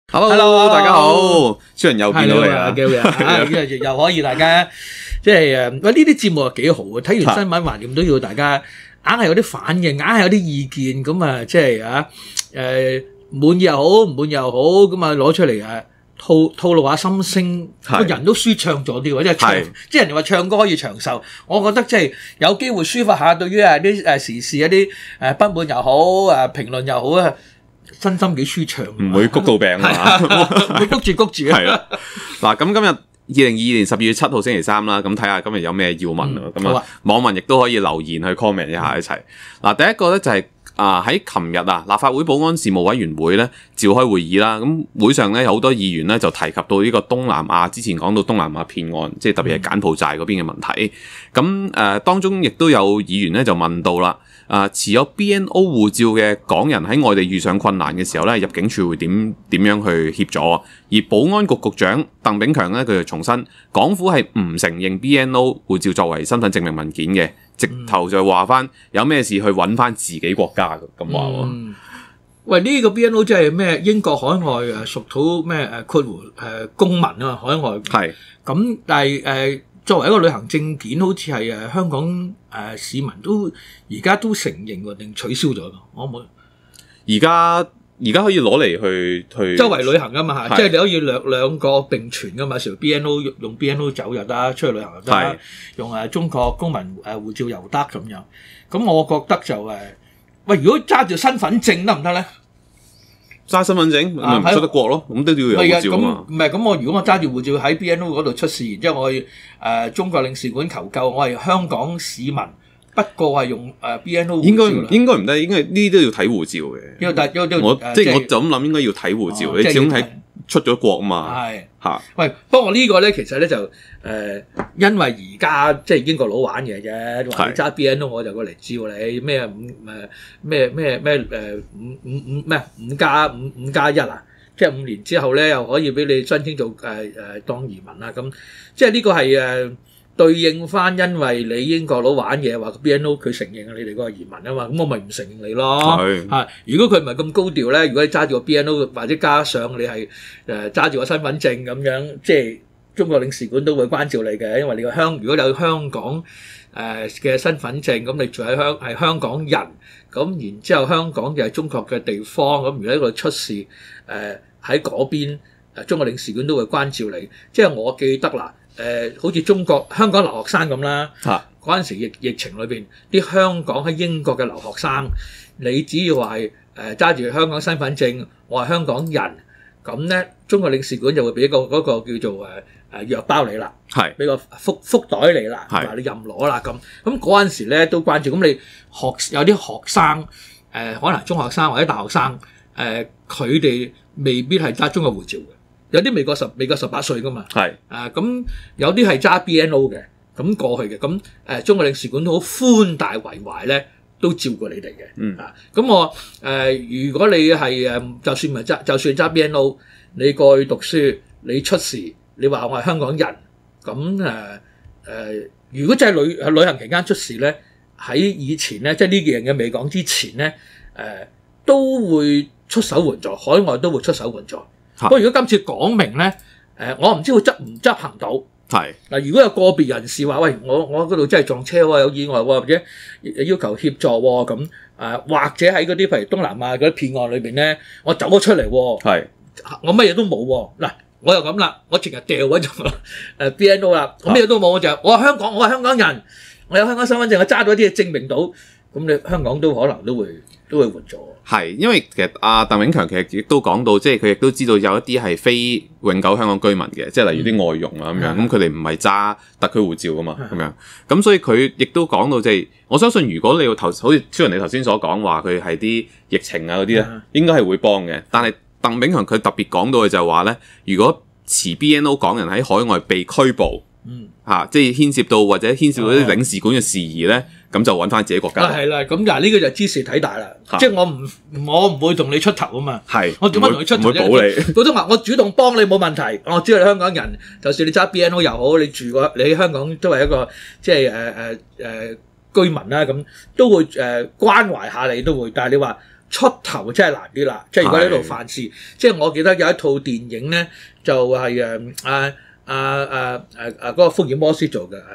Hello， 大家好，超人又見到你啦， 又可以大家即係呢啲節目係幾好嘅，睇完新聞橫掂都要大家硬係有啲反應，硬係有啲意見咁啊，即係滿意又好，唔滿意又好，咁啊攞出嚟吐露下心聲，個人都舒暢咗啲喎，即係人哋話唱歌可以長壽，我覺得即係有機會抒發下對於啲時事一啲不滿又好，評論又好啊。身心幾舒暢， 唔會谷到病啊！ 唔會谷住係啦。嗱，咁今日2022年12月7號星期三啦，咁睇下今日有咩要問啊？咁啊，網民亦都可以留言去 comment 一下一齊。嗱，第一個咧就係喺琴日立法會保安事務委員會咧召開會議啦。咁會上咧有好多議員咧就提及到呢個東南亞，之前講到東南亞騙案，即係特別係柬埔寨嗰邊嘅問題。咁當中亦都有議員咧就問到啦。持有 BNO 護照嘅港人喺外地遇上困難嘅時候咧，入境處會點樣去協助？而保安局局長鄧炳強咧，佢就重申，港府係唔承認 BNO 護照作為身份證明文件嘅，直頭就話翻有咩事去揾翻自己國家咁話喎。 喂，呢個 BNO 即係咩？英國海外屬土咩括弧公民啊，海外係咁，但係作為一個旅行證件，好似係香港市民都而家都承認喎，定取消咗㗎？可唔可以？ 而家可以攞嚟去周圍旅行㗎嘛？即係你可以兩個並存㗎嘛？時 BNO 用 BNO 走又得，出去旅行又得，用中國公民護照又得咁樣。咁我覺得就喂，如果揸住身份證得唔得咧？ 揸身份證咪唔出得國咯，咁都要有護照啊嘛。 唔係咁，如果我揸住護照喺 BNO 嗰度出事，然之後我去中國領事館求救，我係香港市民，不過係用BNO 護照。 應該唔得，應該呢啲都要睇護照嘅。我就咁諗，應該要睇護照。你始終係出咗國啊嘛。係嚇。喂， 不過呢個咧其實咧就因為而家即係英國佬玩嘢啫，話你揸 BNO 我就過嚟照你咩5+1啊，即係5年之後咧又可以俾你申請做當移民啦咁，即係呢個係對應翻，因為你英國佬玩嘢話 BNO 佢承認你哋嗰個移民啊嘛，咁我咪唔承認你咯。如果佢唔係咁高調咧，如果你揸住個 BNO 或者加上你係揸住個身份證咁樣，即係中國領事館都會關照你嘅，因為你個如果有香港嘅身份證，咁你住喺係香港人，咁然之後香港就係中國嘅地方，咁如果喺度出事喺嗰邊中國領事館都會關照你。即係我記得啦，好似香港留學生咁啦，嗰陣時疫情裏邊啲香港喺英國嘅留學生，你只要係揸住香港身份證，我係香港人，咁咧中國領事館就會俾嗰個叫做藥包你啦，俾個福袋你啦，話你任攞啦咁。咁嗰陣時咧都關照。咁你有啲學生可能中學生或者大學生佢哋未必係揸中國護照嘅，有啲未過18歲噶嘛。咁有啲係揸 BNO 嘅，咁過去嘅。咁中國領事館都好寬大為懷咧，都照顧你哋嘅。咁我如果你係就算揸 BNO， 你過去讀書，你出事，你話我係香港人，咁如果真係旅行期間出事咧，喺以前咧，即係呢件嘢未講之前咧，都會出手援助，海外都會出手援助。不過如果今次講明咧，我唔知佢執行到。嗱，如果有個別人士話，喂，我嗰度真係撞車喎，有意外喎，或者要求協助喎，咁或者喺嗰啲譬如東南亞嗰啲騙案裏邊咧，我走咗出嚟喎，我乜嘢都冇喎。嗱，我又咁啦，我成日掉嗰種BNO 啦，我乜嘢都冇，我係香港人，我有香港身份證，我揸咗啲嘢證明到，咁你香港都可能都會援助。 因為其實鄧炳強其實亦都講到，即係佢亦都知道有一啲係非永久香港居民嘅，即係例如啲外傭啊咁樣，咁佢哋唔係揸特區護照噶嘛，咁樣，咁所以佢亦都講到，即係我相信如果你要好似超人你頭先所講話，佢係啲疫情啊嗰啲咧，應該係會幫嘅。但係鄧炳強佢特別講到嘅就係話咧，如果持 BNO 港人喺海外被拘捕，即係牽涉到或者牽涉到啲領事館嘅事宜咧。咁就揾翻自己國家。係啦，咁嗱呢個就知事睇大啦，即係我唔會同你出頭啊嘛。我點解同你出頭啫？ 唔會保你。 普通話我主動幫你冇問題，我知道你香港人，就算你揸 BNO 又好，你喺香港都係一個即係居民啦，咁都會關懷下你都會。但係你話出頭真係難啲啦。即係如果喺度犯事，即係我記得有一套電影咧，就係嗰個福爾摩斯做嘅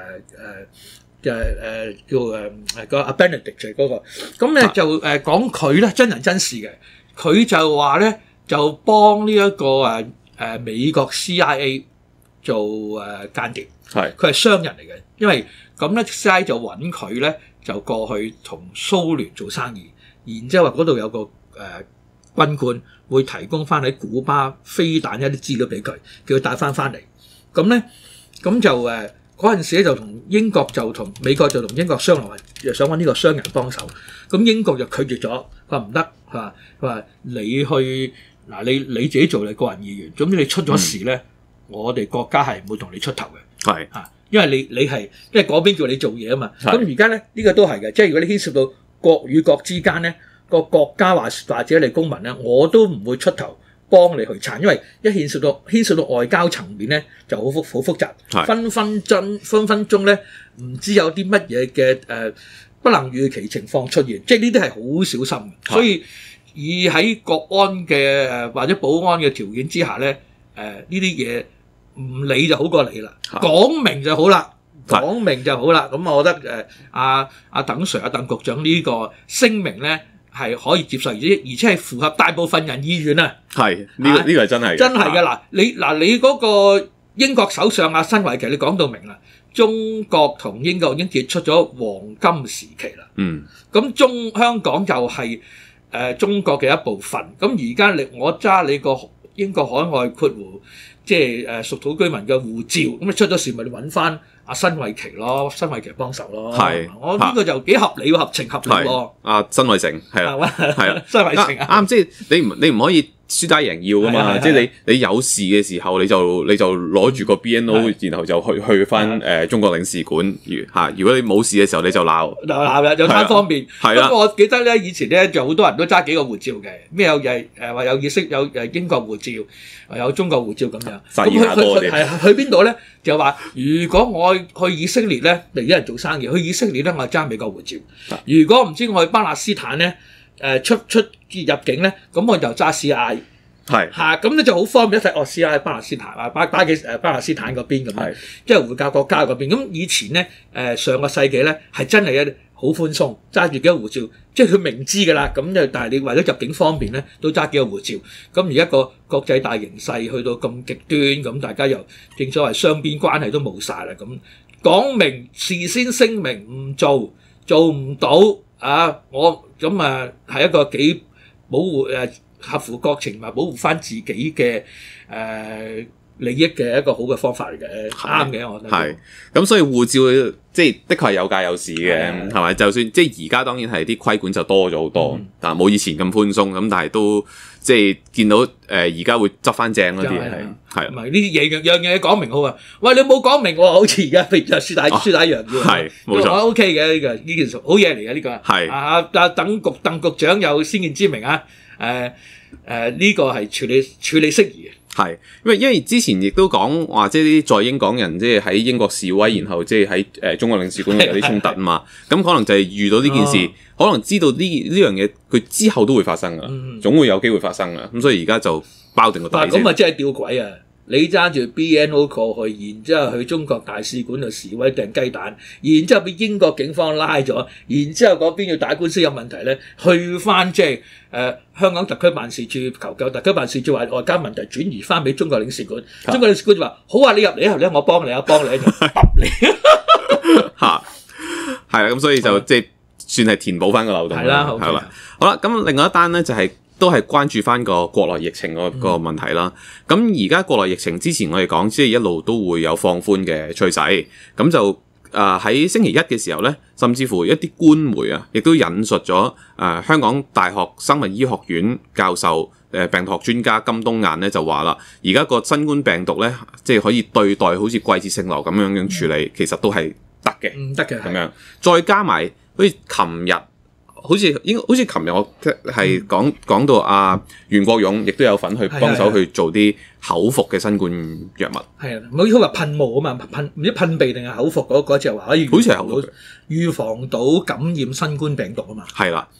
叫個阿 Benedict 就係嗰個。咁咧就講佢咧真人真事嘅，佢就話咧就幫呢一個美國 CIA 做間諜，佢係商人嚟嘅，因為咁咧 CIA 就揾佢咧就過去同蘇聯做生意，然之後話嗰度有個軍官會提供翻喺古巴飛彈一啲資料俾佢，叫佢帶翻嚟。咁咧咁就嗰陣時咧就同英國就同美國就同英國商量話想揾呢個商人幫手，咁英國就拒絕咗，佢話唔得，佢話你去嗱你自己做你個人意願，總之你出咗事咧，我哋國家係唔會同你出頭嘅， 係因為你係因為嗰邊叫你做嘢啊嘛。咁而家咧呢個都係嘅，即係如果你牽涉到國與國之間咧，個國家或者你公民咧，我都唔會出頭幫你去撐，因為一牽涉到外交層面咧就好複雜，分分鐘咧唔知有啲乜嘢嘅不能預期情況出現，即係呢啲係好小心嘅。所以而喺國安嘅或者保安嘅條件之下咧，呢啲嘢唔理就好過理啦，講明就好啦，講明就好啦。咁我覺得阿鄧 Sir 鄧局長呢個聲明咧係可以接受，而且係符合大部分人意願啊。係呢個係真係真係嘅。嗱你嗰個英國首相辛偉琪，你講到明啦，中國同英國已經結束咗黃金時期啦。咁香港就係中國嘅一部分。咁而家我揸你個英國海外括弧，即係屬土居民嘅護照，咁你出咗事咪你揾翻辛偉琪咯，辛偉琪幫手咯。我呢個就幾合理喎，合情合理喎。辛偉誠係啦，辛偉誠啱，即係你唔可以輸打贏要噶嘛，即係你有事嘅時候你就攞住個 BNO， 然後就去翻中國領事館如果你冇事嘅時候你就鬧有單方面。不過我記得咧以前咧就好多人都揸幾個護照嘅，咩有話有英國護照，有中國護照咁樣。咁去邊度咧？就話如果我去以色列咧，嚟啲人做生意，去以色列咧我係揸美國護照。如果唔知我去巴勒斯坦咧，出入境咧，咁我就揸 CI。咁咧就好方便一睇CI 巴勒斯坦巴勒斯坦嗰邊咁樣，即係回教國家嗰邊。咁以前咧上個世紀咧係真係好寬鬆，揸住幾個護照，即係佢明知㗎啦。咁就但係你為咗入境方便咧，都揸幾個護照。咁而家個國際大形勢去到咁極端，咁大家又正所謂雙邊關係都冇晒啦。咁講明事先聲明唔做唔到我咁係一個幾保護合乎國情同埋保護翻自己嘅利益嘅一個好嘅方法嚟嘅，啱嘅我覺得。係咁，所以護照即係的確係有價有市嘅，係咪？就算即係而家當然係啲規管就多咗好多，但係冇以前咁寬鬆咁，但係都即係見到而家會執翻正嗰啲係。唔係呢啲樣嘢講明好啊！喂，你冇講明喎，好似而家譬如就輸打一樣嘅。係冇錯，我 OK 嘅呢件事好嘢嚟嘅呢個。係鄧局長有先見之明啊！呢個係處理適宜嘅。係，因為之前亦都講話，即係啲在英港人即係喺英國示威，然後即係喺中國領事館有啲衝突啊嘛。咁可能就係遇到呢件事，可能知道呢樣嘢佢之後都會發生噶，總會有機會發生噶。咁所以而家就包定個底先。咁啊，真係吊詭啊！你揸住 BNO 過去，然之後去中國大使館度示威掟雞蛋，然之後俾英國警方拉咗，然之後嗰邊要打官司有問題咧，去翻即係香港特區辦事處求救，特區辦事處話外交問題轉移翻俾中國領事館，中國領事館就話好啊，你入嚟咧，我幫你就揼你嚇，係啦，咁所以就即係算係填補翻個漏洞啦，係啦，好啦，咁另外一單咧就係。都係關注翻個國內疫情個問題啦。咁而家國內疫情之前我哋講，即係一路都會有放寬嘅趨勢。咁就喺星期一嘅時候咧，甚至乎一啲官媒亦都引述咗香港大學生物醫學院教授病毒學專家金冬雁咧就話啦，而家個新冠病毒咧，即係可以對待好似季節性流咁樣處理，其實都係得嘅，得嘅咁樣。再加埋好似琴日。好似琴日我係講到袁國勇亦都有份去幫手去做啲口服嘅新冠藥物。係啊，冇好似話噴霧啊嘛，唔知噴鼻定係口服嗰隻話可以，好似係口服預防到感染新冠病毒啊嘛。係啦，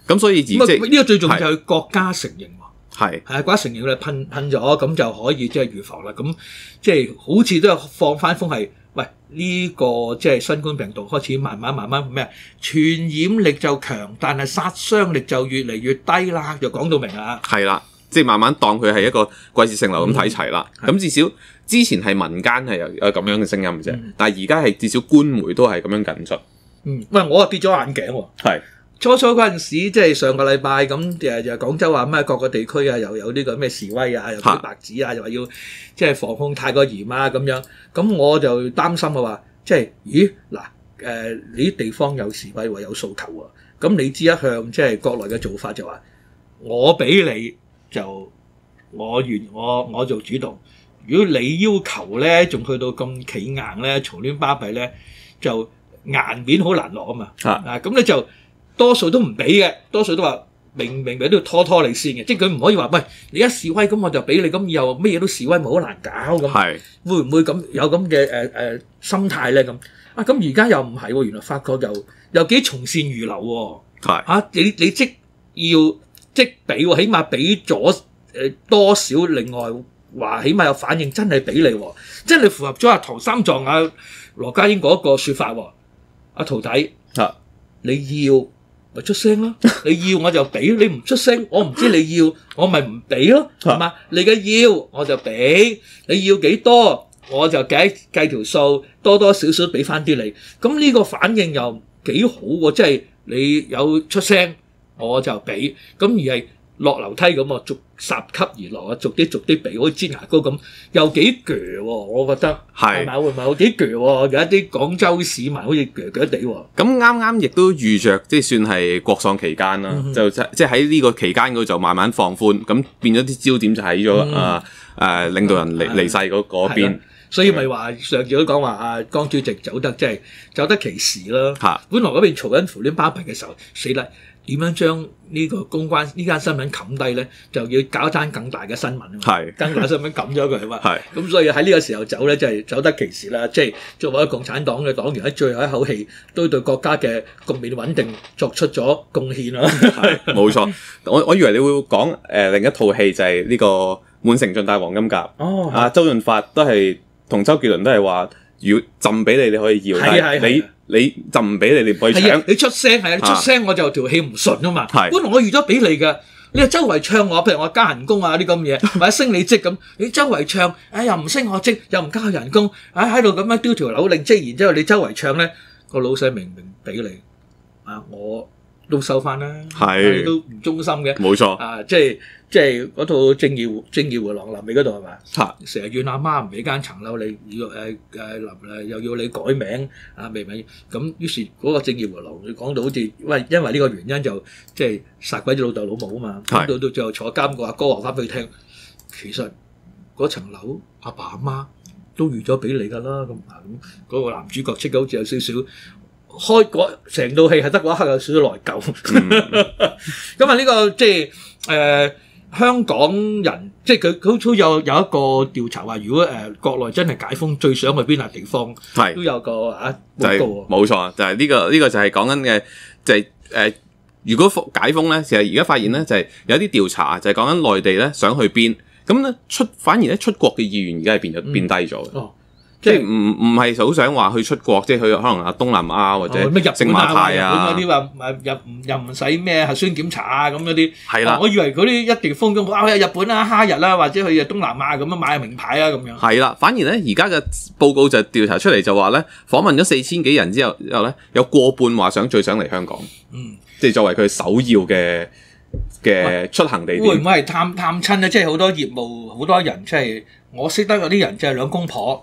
咁所以呢個最重要就係國家承認喎。係國家承認佢哋噴咗，咁就可以即係預防啦。咁即係好似都有放翻風係，喂呢個即係新冠病毒開始慢慢咩傳染力就強，但係殺傷力就越嚟越低啦，就講到明啦。 係啦，即係慢慢當佢係一個季節性流咁睇齊啦。咁至少之前係民間係有咁樣嘅聲音嘅啫，但係而家係至少官媒都係咁樣緊出。 喂，我跌咗眼鏡喎。係。初嗰陣時，即係上個禮拜咁就廣州話咩各個地區啊，又有呢個咩示威啊，又啲白紙啊，又話要即係防控太過嚴啊咁樣。咁我就擔心嘅話，即係咦嗱你啲地方有示威喎，有訴求喎。咁你知一向即係國內嘅做法就話，我俾你就我做主動。如果你要求咧，仲去到咁企硬咧，嘈亂巴閉咧，就顏面好難落啊嘛。咁你就。多數都唔俾嘅，多數都話明都要拖你先嘅，即係佢唔可以話喂你一示威咁我就俾你，咁以後乜嘢都示威咪好難搞咁。係會唔會咁有咁嘅心態咧咁？咁而家又唔係喎，原來發覺又幾從善如流喎。係你即要即俾喎，起碼俾咗多少，另外話起碼有反應，真係俾你喎，即係你符合咗阿唐三藏羅家英嗰個説法喎。阿徒弟你要。咪出聲咯！你要我就俾，你唔出聲，我唔知你要，我咪唔俾咯，係嘛？你嘅要我就俾，你要幾多我就計條數，多少俾翻啲你。咁呢個反應又幾好喎，即係你有出聲我就俾，咁而係落樓梯咁啊，逐十級而落啊，逐啲俾，好似擠牙膏咁，又幾鋸喎，我覺得係咪會唔會好幾鋸喎？有一啲廣州市民好似鋸地喎。咁啱亦都遇着，即係算係國喪期間啦，就即係喺呢個期間嗰度就慢慢放寬，咁變咗啲焦點就喺咗領導人離世嗰邊。 所以咪話上次都講話江主席走得即係走得其時啦。本來嗰邊嘈緊胡亂巴閉嘅時候，死啦！點樣將呢個公關呢間新聞冚低咧？就要搞一單更大嘅新聞啊嘛，更大新聞冚咗佢啊嘛。咁所以喺呢個時候走咧，就係走得其時啦。即係作為共產黨嘅黨員喺最後一口氣，都對國家嘅局面穩定作出咗貢獻啦。 冇錯，我以為你會講另一套戲就係呢個《滿城盡帶黃金甲》。周潤發都係同周杰倫都係話，如果贈俾你，你可以要，但係你就唔俾你唔可以搶。 你出聲你出聲我就條氣唔順啊嘛。本來我預咗俾你㗎，你周圍唱我，譬如我加人工啊啲咁嘢，或者升你職咁，你周圍唱，又唔升我職，又唔加人工，喺度咁樣丟條樓令，即係然之後你周圍唱咧，個老細明俾你，我都收翻啦，你都唔忠心嘅， 冇錯， 即係嗰套正義迴廊臨尾嗰度係嘛？成日怨阿媽唔俾間層樓你，又要你改名明唔明？咁於是嗰個正義迴廊佢講到好似因為呢個原因就即係殺鬼咗老豆老母啊嘛，到最後坐監個阿哥話翻俾佢聽，其實嗰層樓阿爸阿媽都預咗俾你㗎啦，咁嗰個男主角即係好似有少少。成套戲係得嗰一刻有少少內疚，咁呢個即係香港人，即係佢好似有一個調查話，如果國內真係解封，最想去邊笪地方？都有個報告。冇錯，就係呢個就係講緊嘅，就係如果解封咧，其實而家發現咧就係有啲調查就係講緊內地咧想去邊，咁咧反而咧出國嘅意願而家係變低咗。即係唔係好想話去出國，即係去可能東南亞或者星馬泰啊， 嗰啲話又唔使咩核酸檢查啊咁嗰啲。 係啦， 我以為嗰啲一定封咗去日本啦、哈日啦，或者去東南亞咁樣買名牌啊咁樣。 係啦，反而咧而家嘅報告就調查出嚟就話咧，訪問咗4000幾人之後咧，有過半話最想嚟香港。即係作為佢首要嘅出行地點。 會唔會係探親咧？即係好多業務，好多人即係。我識得有啲人就係兩公婆，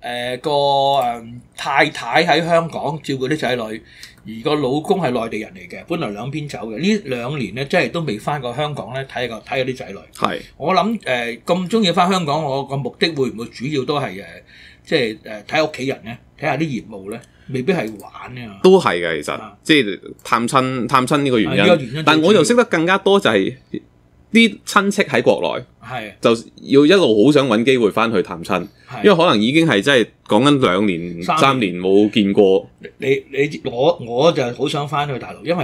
太太喺香港照顧啲仔女，而個老公係內地人嚟嘅，本來兩邊走嘅。呢2年咧，真係都未翻過香港咧，睇下啲仔女。我諗咁中意翻香港，我個目的會唔會主要都係即係睇下屋企人咧，睇下啲業務咧，未必係玩啊。 都係嘅，其實即係探親呢個原因。但我又識得更加多就係。啲親戚喺國內，就要一路好想揾機會翻去探親，因為可能已經係真係講緊2年、3年冇見過。 我就好想翻去大陸，因為咧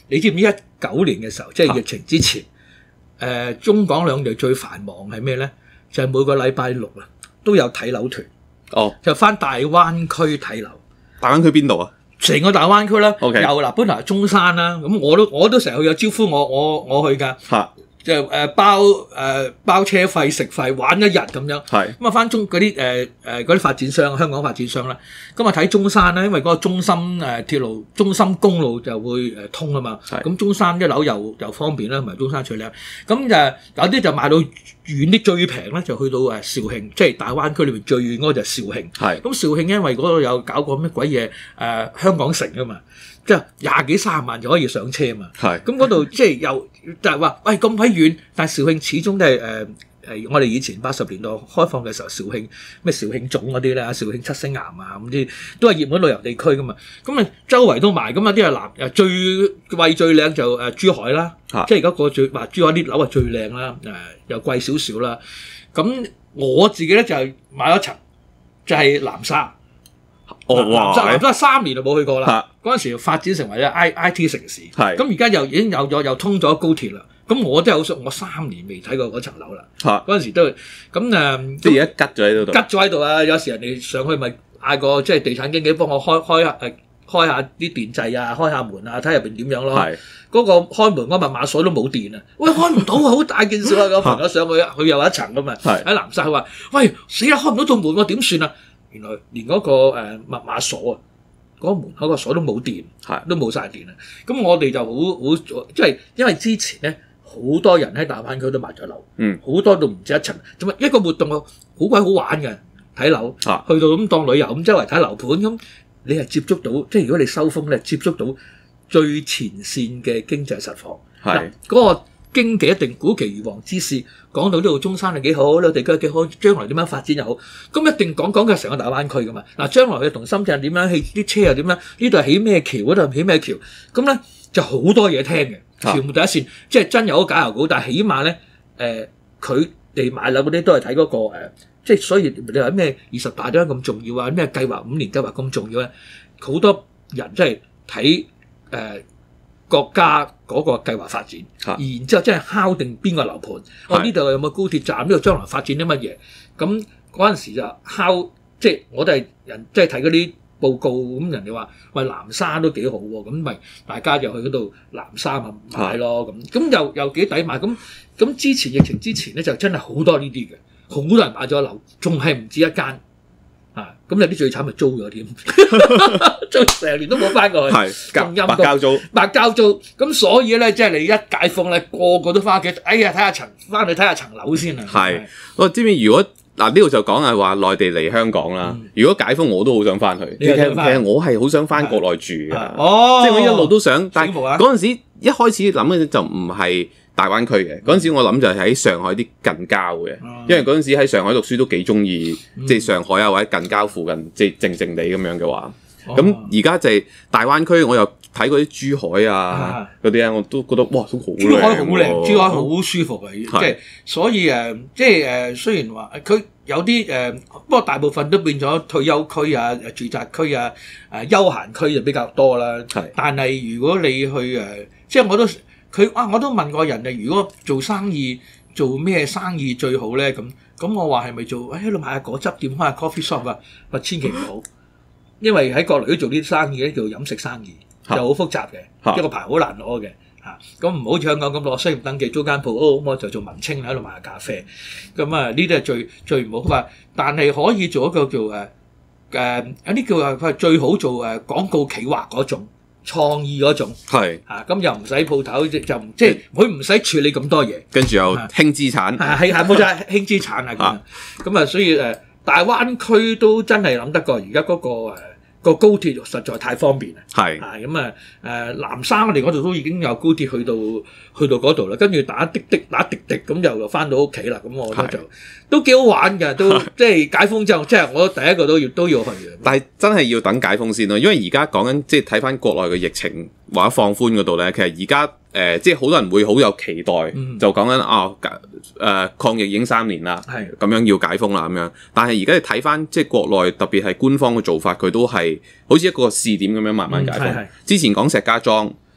你知唔知19年嘅時候，即係疫情之前，中港兩地最繁忙係咩咧？就係每個禮拜六啊，都有睇樓團。就翻大灣區睇樓。 大灣區邊度啊？ 成個大灣區啦。 OK。 又嗱，本來係中山啦，咁我都成日去有招呼我去㗎。就包車費、食費、玩一日咁樣。咁啊，翻嗰啲發展商，香港發展商啦。咁啊睇中山啦，因為嗰個中心鐵路、中心公路就會通啊嘛。咁中山啲樓又方便啦，同埋中山最靚。咁就有啲就賣到遠啲，最平咧就去到肇慶，即係大灣區裏面最遠嗰個就係肇慶。咁肇慶因為嗰度有搞過咩鬼嘢香港城啊嘛。即係20幾30萬就可以上車嘛，咁嗰度即係又就係話，喂咁鬼遠，但係肇慶始終都係我哋以前80年代開放嘅時候，肇慶咩肇慶總嗰啲咧，肇慶七星岩啊咁啲都係熱門旅遊地區噶嘛，咁啊周圍都賣，咁啊啲係最貴最靚就珠海啦，即係而家個珠海啲樓係最靚啦，又貴少少啦，咁我自己咧就係買咗層，就係南沙。南沙3年就冇去過啦，嗰陣時發展成為咗 IT 城市，咁而家已經有咗又通咗高鐵啦，咁我真係好想，我3年未睇過嗰層樓啦，嗰陣時都咁即係而家吉咗喺度， 吉咗喺度啊！有時人哋上去咪嗌個即係地產經紀幫我開下啲電掣啊，開下門啊，睇入邊點樣咯。嗰個開門嗰密碼鎖都冇電啊！喂，開唔到啊，好大件事啊！個朋友上去，佢又有一層噶嘛，喺南沙，佢話：喂，死啦，開唔到道門喎，點算啊？原來連嗰個密碼鎖啊，嗰個門口個鎖都冇電，都冇晒電啊！咁我哋就好，即係因為之前咧好多人喺大灣區都買咗樓，好多都唔止一層，仲一個活動好鬼好玩嘅，睇樓，去到咁當旅遊咁周圍睇樓盤咁，你係接觸到，即係如果你收風咧，接觸到最前線嘅經濟實況，嗰個經紀一定古其如黃之士，講到呢度中山係幾好，呢個地區幾好，將來點樣發展又好，咁一定講嘅成個大灣區噶嘛。嗱，將來佢同深圳點樣，啲車又點樣，呢度係起咩橋，嗰度起咩橋，咁咧就好多嘢聽嘅，全部第一線，即係真有個假有股，但係起碼咧，佢哋買樓嗰啲都係睇嗰個即係所以你話咩20大點解咁重要啊？咩計劃5年計劃咁重要咧？好多人真係睇國家嗰個計劃發展，然之後真係敲定邊個樓盤，呢度有冇高鐵站，呢度將來發展啲乜嘢，咁嗰陣時就敲，即係我哋人即係睇嗰啲報告，咁人哋話喂南沙都幾好喎，咁咪大家就去嗰度南沙咪買咯，咁又幾抵買，咁之前疫情之前咧就真係好多呢啲嘅，好多人買咗樓，仲係唔止一間。咁有啲最慘咪租咗添，租成年都冇翻過去， 白交租， 咁所以咧，即係你一解封咧，個個都翻屋企，哎呀睇下翻去睇下層樓先啊！ 我知唔知如果嗱呢度就講係話內地嚟香港啦，如果解封我都好想翻去，其實我係好想翻國內住㗎，即係我一路都想，但係嗰陣時一開始諗嘅就唔係大灣區嘅，嗰陣時我諗就係喺上海啲近郊嘅，因為嗰陣時喺上海讀書都幾中意，即係上海啊或者近郊附近，即係靜靜地咁樣嘅話。咁而家就係大灣區，我又睇嗰啲珠海啊嗰啲啊，我都覺得哇都好靚， 珠海好靚，珠海好舒服嘅，即係所以即係雖然話佢有啲不過大部分都變咗退休區啊、住宅區啊、休閒區就比較多啦。但係如果你去即係我都問過人哋，如果做生意做咩生意最好咧？咁我話係咪做喺度買下果汁店、開下 coffee shop 啊？話千祈唔好，因為喺國內都做啲生意咧，叫飲食生意，就好複雜嘅，一個牌好難攞嘅嚇。咁唔好似香港咁攞商業登記租間鋪，咁我就做文青喺度賣下咖啡。咁呢啲係最唔好。但係可以做一個叫有啲叫佢係最好做廣告企劃嗰種。創意嗰種咁又唔使鋪頭，即係佢唔使處理咁多嘢， 跟住又輕資產， 係冇錯，輕資產咁所以大灣區都真係諗得過，而家嗰個高鐵實在太方便啦，南沙我哋嗰度都已經有高鐵去到嗰度啦，跟住打滴滴咁又翻到屋企啦，咁我覺得就都幾好玩嘅，都即係解封之後，即係我第一個都要去嘅。但係真係要等解封先咯，因為而家講緊即係睇翻國內嘅疫情或者放寬嗰度咧，其實而家即係好多人會好有期待，就講緊抗疫已經3年啦，咁樣要解封啦咁樣。但係而家你睇翻即係國內特別係官方嘅做法，佢都係好似一個試點咁樣慢慢解封。之前講石家莊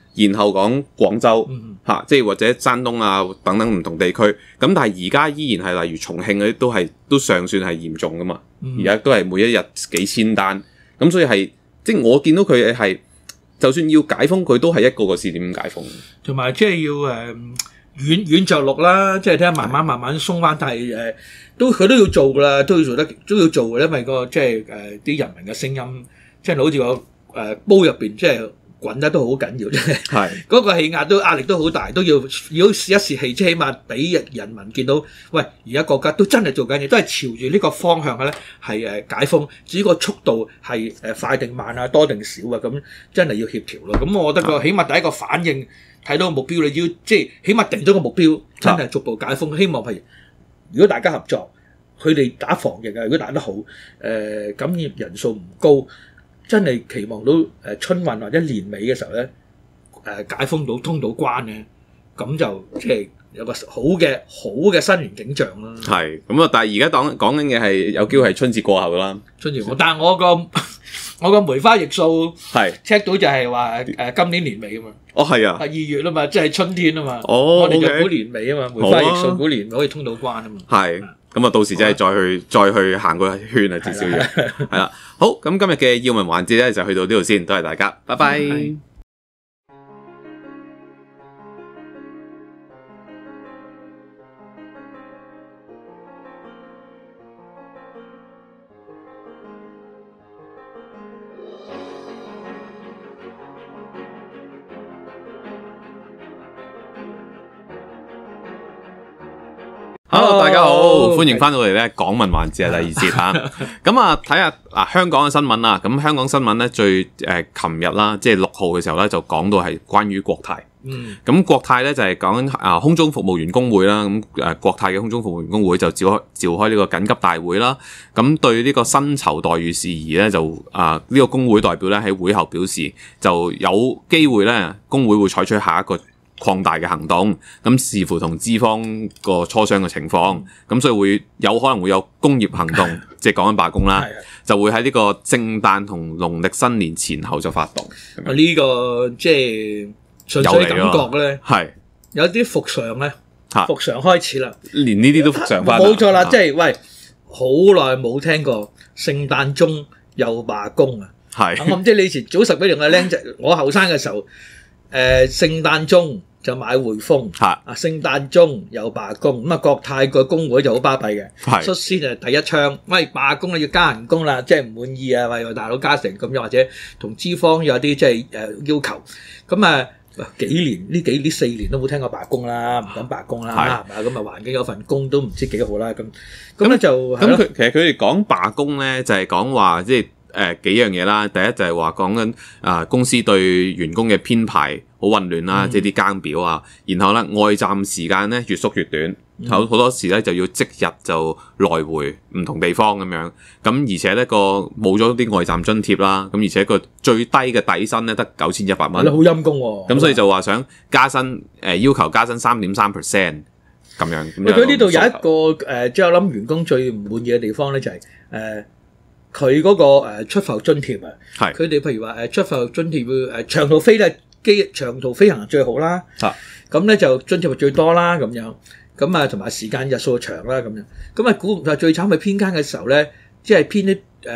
然後講廣州即係或者山東啊等等唔同地區。咁但係而家依然係例如重慶嗰啲都尚算係嚴重噶嘛。而家都係每一日幾千單。咁所以係即係我見到佢係就算要解封，佢都係一個試點解封。同埋即係要軟着陸啦，即係睇下慢慢鬆翻，但係佢都要做噶啦，都要做嘅，因為即係啲人民嘅聲音，即係好似個煲入邊即係滾得都好緊要，真係嗰個氣壓壓力都好大，都要試一試氣，即係起碼俾人民見到，喂，而家國家都真係做緊嘢，都係朝住呢個方向嘅咧，係解封，至於個速度係快定慢啊，多定少啊，咁真係要協調咯。咁我覺得起碼第一個反應。睇到個目標，你要即係起碼定咗個目標，真係逐步解封。希望係如果大家合作，佢哋打防疫啊，如果打得好，感染人數唔高，真係期望到春運或者年尾嘅時候咧，解封到通到關咧，咁就即係有個好嘅新年景象啦。係咁啊！但係而家講緊嘅係有機會係春節過後啦。春節過後，但係我個梅花易數 check 到就係話今年年尾啊嘛。哦，係啊，係2月啊嘛，即係春天啊嘛。哦，我哋就估年尾啊嘛，梅花易數估年尾可以通到關啊嘛。係，咁啊到時真係再去行個圈啊，至少要係啦。好，咁今日嘅要聞環節咧就去到呢度先，多謝大家，拜拜。Hello， 大家好，歡迎翻到嚟咧港聞環節第二節嚇。咁啊，睇下香港嘅新聞啦。咁香港新聞咧最琴日啦，即係6號嘅時候咧，就講到係關於國泰。咁國泰咧就係講緊空中服務員工會啦。咁國泰嘅空中服務員工會就召開呢個緊急大會啦。咁對呢個薪酬待遇事宜咧，就呢個工會代表咧喺會後表示，就有機會咧工會會採取下一個擴大嘅行動，咁視乎同資方個磋商嘅情況，咁所以有可能會有工業行動，即係講緊罷工啦，就會喺呢個聖誕同農曆新年前後就發動。呢個即係純粹感覺咧，係有啲復常咧，復常開始啦，連呢啲都復常翻。冇錯啦，即係喂，好耐冇聽過聖誕鐘又罷工啊！係我唔知你以前早10幾年嘅僆仔，我後生嘅時候，聖誕鐘就買匯豐，聖誕鐘又罷工，咁國泰個工會就好巴閉嘅，率先第一槍，喂罷工要加人工啦，即係唔滿意啊，喂大佬加成咁，又或者同資方有啲即係要求，咁幾年呢4年都冇聽過罷工啦，唔敢罷工啦，係嘛？咁環境有份工都唔知幾好啦，咁咧就咁其實佢哋講罷工咧，就係講話即係幾樣嘢啦。第一就係話講緊公司對員工嘅編排好混亂啦，即係啲更表啊，然後咧外站時間咧越縮越短，好多時咧就要即日就來回唔同地方咁樣，咁而且咧冇咗啲外站津貼啦，咁而且個最低嘅底薪咧得9100蚊，好陰功喎。咁所以就話想加薪，要求加薪3.3%咁樣。佢呢度有一個即係我諗員工最唔滿意嘅地方咧就係佢嗰個出埠津貼啊，佢哋譬如話出埠津貼要長途飛咧。長途飛行最好啦，咁咧就津貼最多啦，咁樣，咁同埋時間日數長啦，咁樣，咁估唔到最慘係偏間嘅時候咧，即係偏啲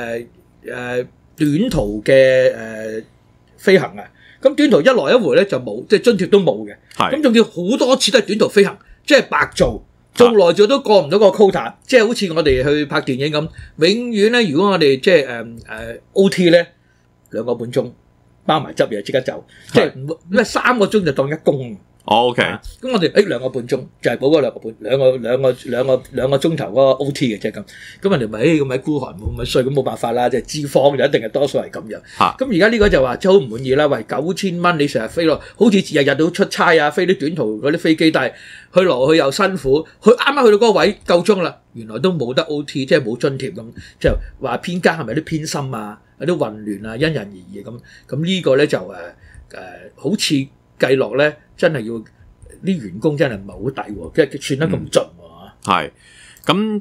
短途嘅飛行啊，咁短途一來一回咧就冇，即係津貼都冇嘅，咁仲要好多次都係短途飛行，即係白做來做都過唔到個 quota，即係好似我哋去拍電影咁，永遠咧如果我哋即係OT 咧2個半鐘。包埋執嘢即刻走，即係唔會3個鐘就當一工。OK，咁我哋2個半鐘就係補嗰兩個鐘頭嗰個 OT 嘅啫咁。咁人哋咪咁咪孤寒冇咪衰，咁冇辦法啦，即係資方就一定係多數係咁樣。咁而家呢個就話真係好唔滿意啦。喂，9000蚊你成日飛落，好似日日都出差啊，飛啲短途嗰啲飛機，但係去來去又辛苦。佢啱啱去到嗰個位夠鐘啦，原來都冇得 OT，即係冇津貼咁，就話偏間係咪啲偏心啊？有啲混亂啊，因人而異咁呢個咧就好似計落咧，真係要啲員工真係唔係好抵喎，即係算得咁盡喎。係咁，不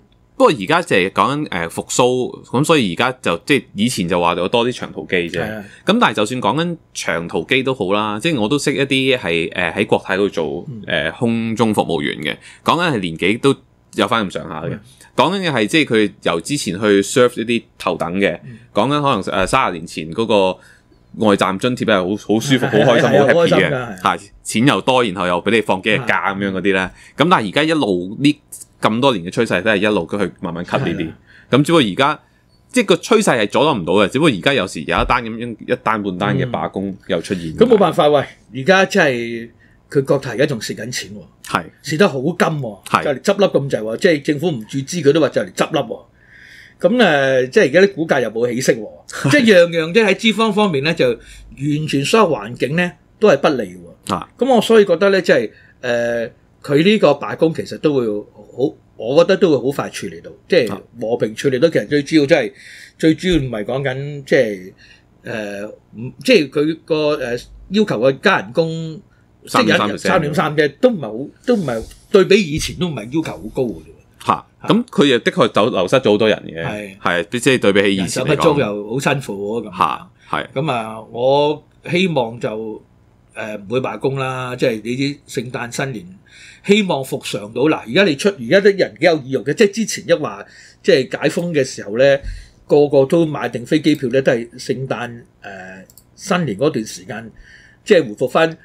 不過而家就係講緊復甦，咁所以而家就即係以前就話有多啲長途機啫。咁但係就算講緊長途機都好啦，即係我都識一啲係喺國泰嗰度做空中服務員嘅，講緊係年紀都有翻咁上下嘅。講緊嘅係即係佢由之前去 serve 一啲頭等嘅，講緊可能30年前嗰個外站津貼係好舒服、好開心、好 happy 嘅，係錢又多，然後又俾你放幾日假咁樣嗰啲咧。咁但係而家一路呢咁多年嘅趨勢都係一路去慢慢 cut 呢啲。咁只不過而家即係個趨勢係阻擋唔到嘅，只不過而家有時有一單咁樣一單半單嘅罷工又出現。 咁冇辦法喂，而家真係佢國泰而家仲蝕緊錢喎， 係蝕得好金喎，就嚟執笠咁滯喎，即係政府唔注資佢都話就嚟執笠喎。咁即係而家啲股價又冇起色喎，即係樣樣即係喺資方方面咧，就完全所有環境咧都係不利喎。咁我所以覺得咧，即係佢呢個罷工其實都會好，我覺得都會好快處理到，即係和平處理到。其實最主要真係最主要唔係講緊即係即係佢個要求嘅加人工3.3%嘅，都唔係對比以前都唔係要求好高嘅。 咁佢又的確流失咗好多人嘅，係即係對比起以前嚟講， 人手不足又好辛苦咁。 係咁我希望就唔會罷工啦。即係你啲聖誕新年希望復常到嗱。而家啲人幾有意欲嘅，即係之前一話即係解封嘅時候咧，個個都買定飛機票咧，都係聖誕新年嗰段時間，即係回復翻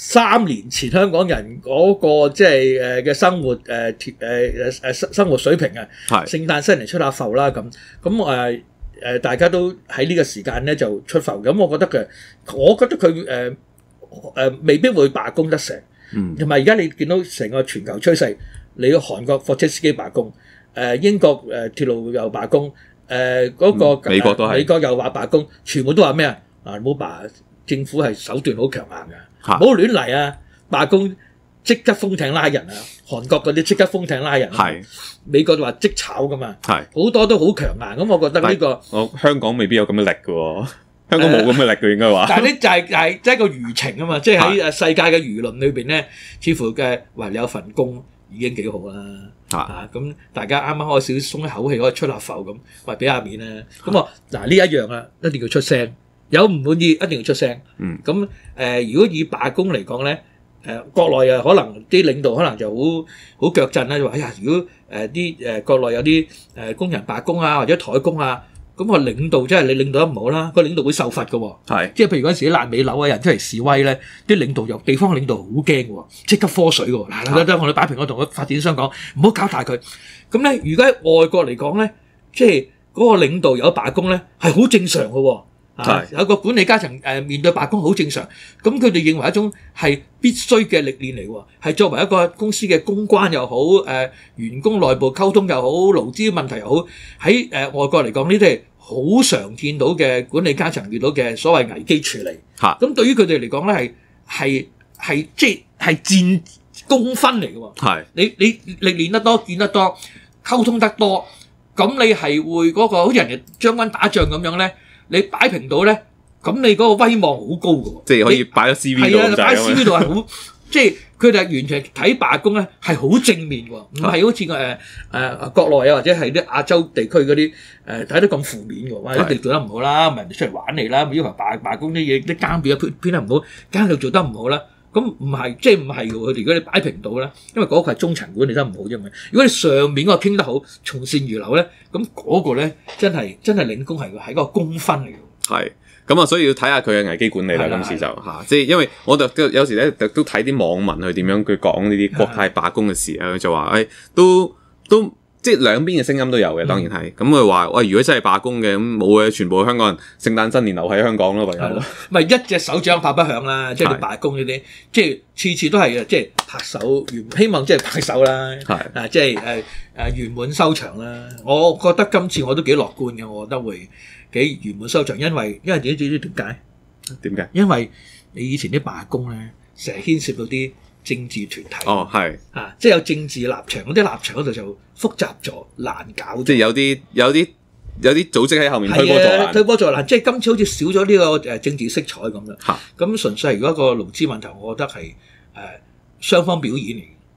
3年前香港人嗰個即係嘅生活生活水平啊，聖誕新年出下埠啦咁大家都喺呢個時間咧就出埠，咁我覺得佢未必會罷工得成，同埋而家你見到成個全球趨勢，你韓國貨車司機罷工，英國鐵路又罷工，嗰個美國又話罷工，全部都話咩啊？冇罷，政府係手段好強硬嘅。唔好亂嚟啊！罷工即刻封艇拉人啊！韓國嗰啲即刻封艇拉人，美國就話即炒噶嘛，好多都好強硬。咁我覺得呢個香港未必有咁嘅力嘅喎，香港冇咁嘅力嘅應該話。 但係咧就係即係個輿情啊嘛，即係喺世界嘅輿論裏邊咧，似乎嘅話你有份工已經幾好啦。咁大家啱啱可以鬆一口氣，可以出下埠咁，喂俾下面啦。咁嗱呢一樣啊，一定要出聲。有唔滿意一定要出聲。咁如果以罷工嚟講咧，國內可能啲領導可能就好腳震啦，就話哎呀，如果啲國內有啲工人罷工啊，或者台工啊，咁個領導真係你領導得唔好啦，個領導會受罰嘅喎。即係譬如嗰陣時啲爛尾樓嘅人出嚟示威咧，啲領導地方領導好驚喎，即刻科水喎。嗱，得我哋擺平，我同個發展商講唔好搞大佢。咁咧，如果喺外國嚟講咧，即係嗰個領導有罷工咧，係好正常嘅喎。有個管理階層面對罷工好正常，咁佢哋認為一種係必須嘅歷練嚟喎，係作為一個公司嘅公關又好，員工內部溝通又好，勞資問題又好，喺外國嚟講呢啲係好常見到嘅管理階層遇到嘅所謂危機處理。咁對於佢哋嚟講咧係即係戰功勳嚟嘅喎。你歷練得多，見得多，溝通得多，咁你係會嗰個好似人哋將軍打仗咁樣咧。你擺平到咧，咁你嗰個威望好高嘅喎，即係可以擺喺 CV 度。 擺喺 CV 度係好，即係佢哋係完全睇罷工咧係好正面喎，唔係好似國內啊或者係啲亞洲地區嗰啲睇得咁負面嘅，話一定做得唔好啦，咪人哋出嚟玩你啦，要求罷工啲嘢啲監表編得唔好，監表做得唔好啦，咁唔係即係唔係嘅喎？如果你擺平到啦，因為嗰個係中層管理得唔好啫嘛。如果你上面嗰個傾得好，從善如流咧，咁嗰個咧真係領工係個功勳嚟嘅。 係咁啊，所以要睇下佢嘅危機管理啦。今次就即係因為我就有時咧都睇啲網民去點樣佢講呢啲國泰罷工嘅事啊，佢就話都即係兩邊嘅聲音都有嘅，當然係。咁佢話喂，如果真係罷工嘅咁冇嘅，全部香港人聖誕新年留喺香港咯，唯有。 咪一隻手掌拍不響啦，即係你罷工呢啲，即係次次都係即係拍手，希望即係拍手啦。即係圓滿收場啦。我覺得今次我都幾樂觀嘅，我覺得會幾圓滿收場，因為自己知點解？ 點解？因為你以前啲罷工咧，成日牽涉到啲政治團體。即係有政治立場，嗰啲立場嗰度就複雜咗，難搞。即係有啲組織喺後面推波助瀾。推波助瀾，即係今次好似少咗呢個政治色彩咁樣。咁純粹係如果個勞資問題，我覺得係雙方表演嚟。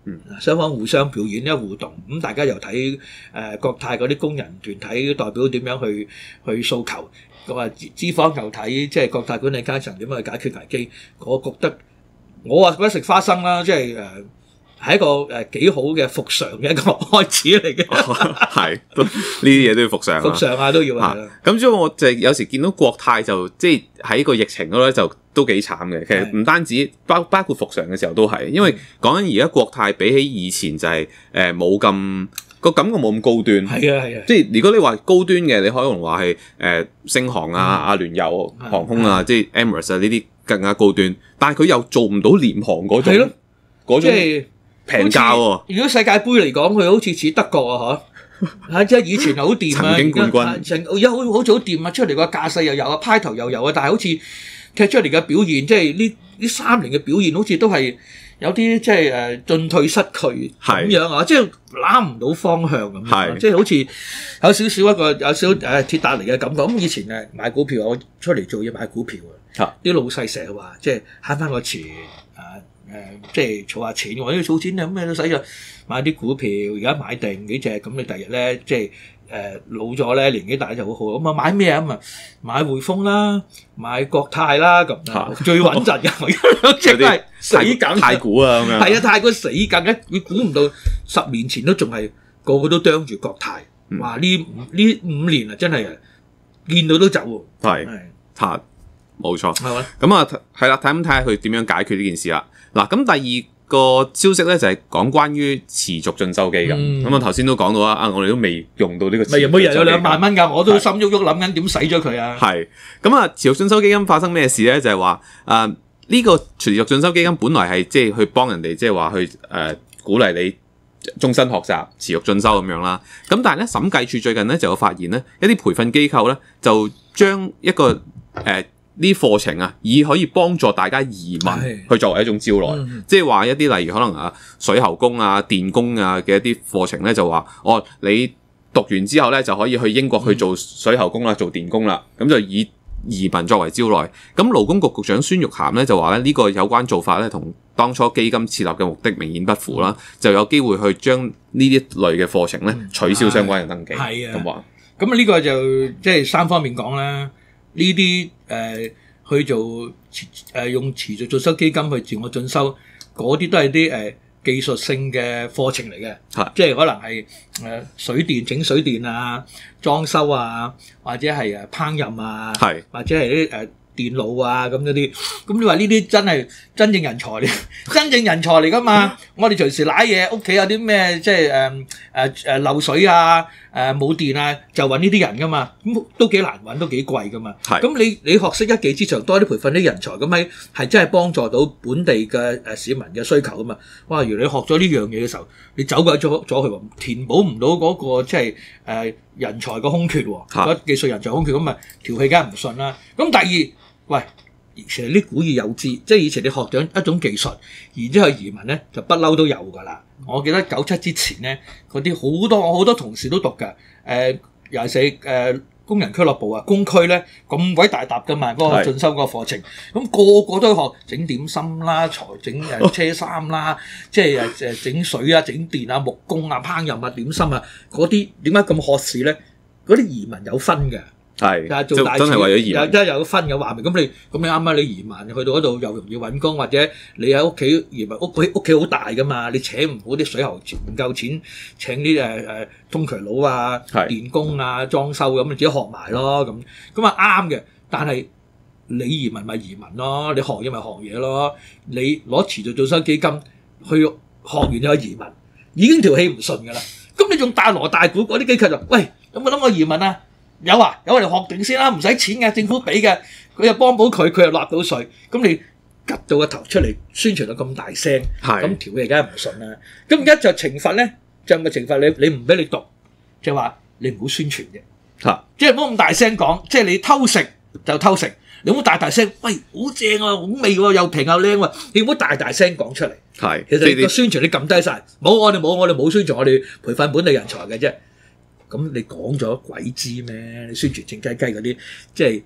雙方互相表演一互動，咁大家又睇國泰嗰啲工人團體代表點樣去訴求，咁啊資方又睇即係國泰管理階層點樣去解決危機。我覺得食花生啦，即係係一個幾好嘅復常嘅一個開始嚟嘅。 係，呢啲嘢都要復常。 復常啊都要啊。 咁所以我就有時見到國泰就即係喺個疫情嗰度咧就都幾慘嘅。其實唔單止包括復常嘅時候都係，因為講緊而家國泰比起以前就係冇咁個感覺冇咁高端。係啊。即係如果你話高端嘅，你可能話係星航啊、阿聯酋航空啊、即係 Emirates 啊呢啲更加高端，但係佢又做唔到廉航嗰種嗰種平價喎。如果世界盃嚟講，佢好似德國啊，嚇即係以前好掂啊， 曾經冠軍， 而家好似好掂啊，出嚟個架勢又有啊，派頭又有啊，但係好似踢出嚟嘅表現，即係呢3年嘅表現，好似都係有啲即係進退失據咁樣啊，即係攬唔到方向咁，即係好似有少少鐵達尼嘅感覺。咁以前買股票，我出嚟做嘢買股票啊，啲老細成日話即係慳翻個錢即係儲下錢，我呢儲錢有咩都使咗買啲股票，而家買定幾隻，咁你第日咧即係老咗咧年紀大就好好，咁啊買咩啊？咁啊買匯豐啦，買國泰啦，咁最穩陣嘅，即係死梗太股啊咁樣。 係啊，太過死梗嘅，你估唔到10年前都仲係個個都啄住國泰，哇！呢5年啊真係見到都走喎。 係冇錯。咁啊係啦，睇下佢點樣解決呢件事啦。嗱，咁第二個消息咧就係講關於持續進修基金。咁啊頭先都講到啦，我哋都未用到呢個持續進修基金。每人有2萬蚊㗎，我都心喐喐諗緊點使咗佢啊。係咁啊，持續進修基金發生咩事咧？就係話呢個持續進修基金本來係即係去幫人哋即係話去鼓勵你終身學習、持續進修咁樣啦。咁但係咧審計處最近咧就有發現咧，一啲培訓機構咧就將一個呢課程啊，以可以幫助大家移民去作為一種招來，即係話一啲例如可能水喉工啊、電工啊嘅一啲課程咧，就話你讀完之後咧就可以去英國去做水喉工啦、做電工啦，咁就以移民作為招來。咁勞工局局長孫玉菡咧就話咧呢個有關做法咧同當初基金設立嘅目的明顯不符啦，就有機會去將呢啲類嘅課程咧取消相關嘅登記。咁話咁呢個就即係3方面講啦。呢啲去做用持續進修基金去自我進修，嗰啲都係啲技術性嘅課程嚟嘅，即係可能係水電整水電啊、裝修啊，或者係烹飪啊，或者係啲電腦啊咁嗰啲。咁你話呢啲真係真正人才嚟，真正人才嚟噶嘛？我哋隨時揦嘢，屋企有啲咩即係漏水啊、冇電啊，就揾呢啲人噶嘛。咁都幾難揾，都幾貴噶嘛。咁你學識一技之長，多啲培訓啲人才，咁係真係幫助到本地嘅市民嘅需求噶嘛。哇！如果你學咗呢樣嘢嘅時候，你走鬼咗佢，填補唔到嗰個即係人才個空缺喎，技術人才空缺，咁咪條氣梗係唔順啦。咁第二，喂，其實啲古已有之，即係以前你學咗一種技術，然之後移民咧就不嬲都有㗎啦。我記得97之前咧，嗰啲我好多同事都讀㗎，尤其是工人俱樂部啊，工區咧咁鬼大沓㗎嘛，嗰個進修嗰個課程，咁個個都學整點心啦、整車衫啦，即係整水啊、整電啊、木工啊、烹飪啊、點心啊，嗰啲點解咁學士咧？嗰啲移民有分嘅。做大廚真係為咗移民，有分嘅話明。咁你啱啱你移民去到嗰度又容易揾工，或者你喺屋企移民屋企好大噶嘛，你請唔好啲水喉唔夠錢請啲通渠佬啊、電工啊、裝修咁，你自己學埋咯咁啊啱嘅。但係你移民咪移民咯，你學嘢咪學嘢咯。你攞持續進修基金去學完咗移民，已經條氣唔順噶啦。咁你仲大鑼大鼓嗰啲機構就喂，有冇諗過移民啊？有啊，有我哋學定先啦，唔使錢嘅，政府俾嘅，佢又幫補佢又納到稅，咁你趌到個頭出嚟宣傳到咁大聲，咁條氣梗係唔順啦。咁而家就懲罰咧，就咪懲罰你唔俾你讀，就話你唔好宣傳啫，即係唔好咁大聲講，即係你偷食就偷食，你唔好大聲，喂，好正啊，好味喎，又平又靚喎，你唔好大聲講出嚟。其實個宣傳你撳低晒，我哋冇宣傳，我哋培訓本地人才嘅啫。咁你講咗鬼知咩？你宣傳靜雞雞嗰啲，即係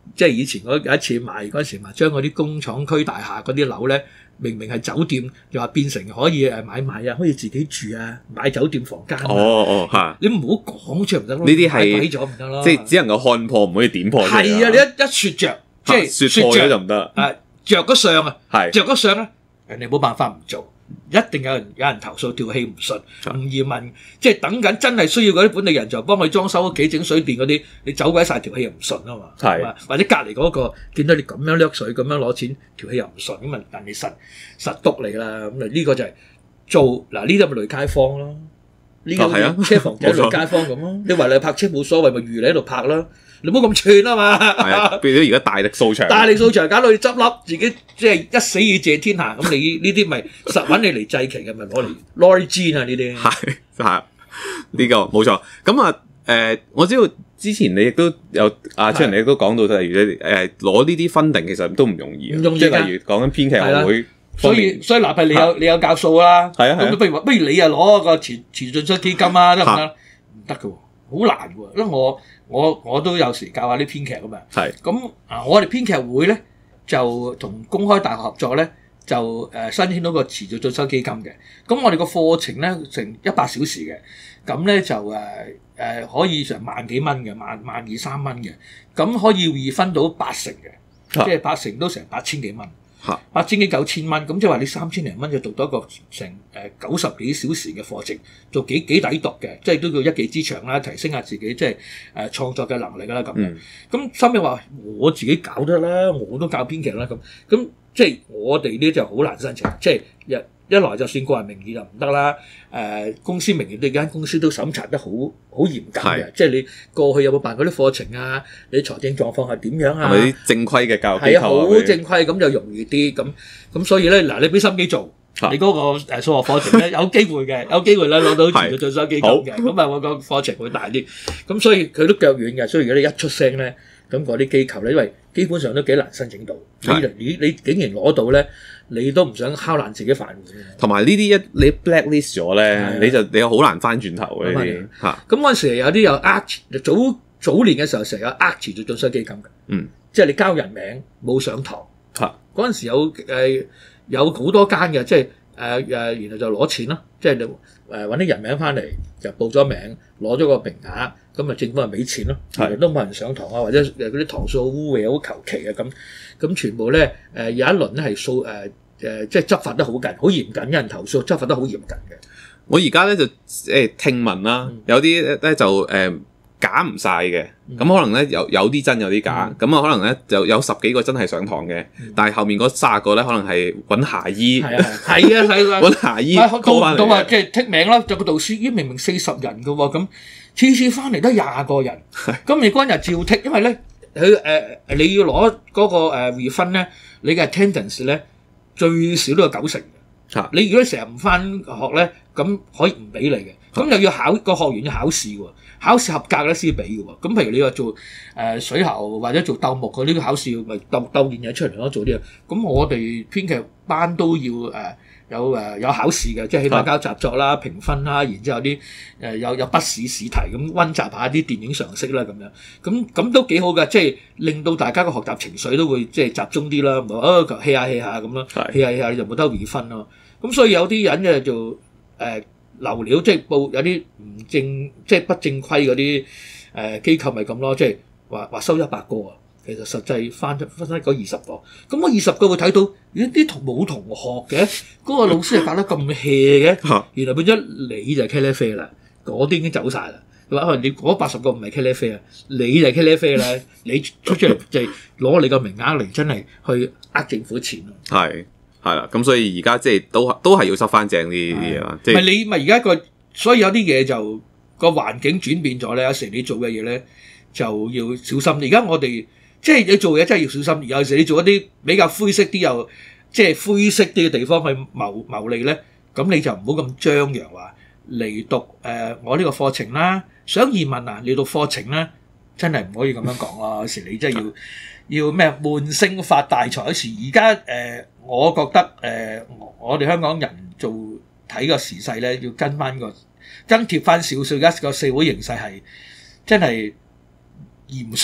即係以前有一次賣嗰陣時，將嗰啲工廠區大廈嗰啲樓咧，明明係酒店，又話變成可以買賣啊，可以自己住啊，買酒店房間。 嚇！ 你唔好講出嚟唔得咯， 呢啲係鬼咗唔得咯， 即係只能夠看破，唔可以點破。 係啊，你一説着，即係説破咗就唔得。 着咗相啊， 係着咗相咧，人哋冇辦法唔做。一定有人投訴條氣唔順，唔移民，即係等緊真係需要嗰啲本地人就幫佢裝修屋企整水電嗰啲，你走鬼晒條氣又唔順啊嘛， 係或者隔離嗰個見到你咁樣掠水咁樣攞錢，條氣又唔順，咁啊人哋實篤你啦，咁啊呢個就係做嗱呢啲咪累街坊咯，呢個車房仔累街坊咁咯，你話你泊車冇所謂，咪預你喺度泊啦。你唔好咁串啊嘛！ 係啊，變咗而家大力掃場， 大力掃場搞到你執笠，自己即係一死以謝天下。咁你呢啲咪實揾你嚟祭旗嘅，咪攞嚟 Lori Jean 啊呢啲。 係呢個冇錯。咁啊我知道之前你亦都有出人，你亦都講到，例如攞呢啲分定其實都唔容易。唔容易即係例如講緊編劇學會。 所以哪怕你有教數啦，咁不如你啊攞個持續進修基金啊，得唔得？唔得嘅喎，好難喎，因為我都有時教下啲編劇咁嘛。係咁我哋編劇會咧就同公開大學合作咧，就申請到個持續進修基金嘅。咁我哋個課程咧成100小時嘅，咁咧就可以成萬幾蚊嘅，萬二3蚊嘅，咁可以預分到80嘅，即係80都成8000幾蚊。8000幾9000蚊，咁即係話你3000零蚊就讀到一個成90幾小時嘅課程，做幾抵讀嘅，即係都叫一技之長啦，提升下自己即係創作嘅能力啦咁樣。咁收尾話我自己搞得啦，我都教編劇啦咁即係我哋呢就好難申請，即係一來就算個人名義就唔得啦，公司名義你間公司都審查得好嚴格嘅，即係你過去有冇辦嗰啲課程啊？你財政狀況係點樣啊？ 係咪啲正規嘅教育機構？ 係啊，好正規咁就容易啲咁所以咧嗱，你俾心機做，你嗰個數學課程咧有機會嘅，有機會咧攞到持續進修基金嘅，咁啊我個課程會大啲，咁所以佢都腳軟嘅，所以如果你一出聲咧，咁嗰啲機構咧，因為基本上都幾難申請到，你竟然攞到咧。你都唔想敲爛自己飯碗， 同埋呢啲你 blacklist 咗咧，你又好難翻轉頭嘅呢啲嚇。咁嗰陣時有啲有早年嘅時候成日有持續進修基金嘅，即係你交人名冇上堂嗰陣時有好多間嘅，即係然後就攞錢咯，即係揾啲人名翻嚟就報咗名，攞咗個名額，咁啊政府就俾錢咯，都冇人上堂啊，或者嗰啲堂數好污穢好求其啊咁全部咧有一輪咧係即係執法得好緊，好嚴謹，有人投訴執法得好嚴謹嘅。 我而家咧就聽聞啦，有啲咧就假唔晒嘅，咁可能咧有啲真有啲假，咁啊可能咧就有10幾個真係上堂嘅，但係後面嗰30個咧可能係揾瑕醫，係揾瑕醫到話即係剔名啦，就個導師明明40人嘅喎，咁次翻嚟得20個人，咁你嗰日照剔，因為咧佢你要攞嗰個refund咧，你嘅 attendance 咧最少都有90嘅，你如果成日唔翻學咧，咁可以唔俾你嘅，咁又要個學員要考試喎。考試合格咧先俾嘅喎，咁譬如你話做水喉或者做鬥木嗰啲考試，咪鬥件嘢出嚟咯，做啲嘢。咁我哋編劇班都要有考試嘅，即係起碼交習作啦、評分啦，然之後啲有筆試試題咁溫習下啲電影常識啦咁樣。咁都幾好嘅，即係令到大家個學習情緒都會即係集中啲啦，唔係話hea下咁咯，hea下你就冇得回分咯。咁所以有啲人嘅就流料即係報有啲唔正即係不正規嗰啲機構咪咁咯，即係話收100個啊，其實實際分嗰20個，咁我20個會睇到，咦啲冇同學嘅嗰個老師係教得咁 hea 嘅，原來變咗你就係茄喱啡啦，嗰啲已經走晒啦。佢話可能你嗰80個唔係茄喱啡啊，你就係茄喱啡啦，你出嚟就係攞你個名額嚟真係去政府錢咯。 係啦，咁所以而家即係都係要執翻正呢啲嘢啦。 咪你咪而家所以有啲嘢就個環境轉變咗咧，有時你做嘅嘢咧就要小心。而家我哋即係你做嘢真係要小心。有時你做一啲比較灰色啲又即係灰色啲嘅地方去牟利咧，咁你就唔好咁張揚話嚟讀我呢個課程啦。想移民啊，嚟讀課程啦，真係唔可以咁樣講咯。有時你真係要咩悶聲發大財。有時而家我覺得我哋香港人做睇個時勢咧，要跟貼翻少少。而家個社會形勢係真係嚴肅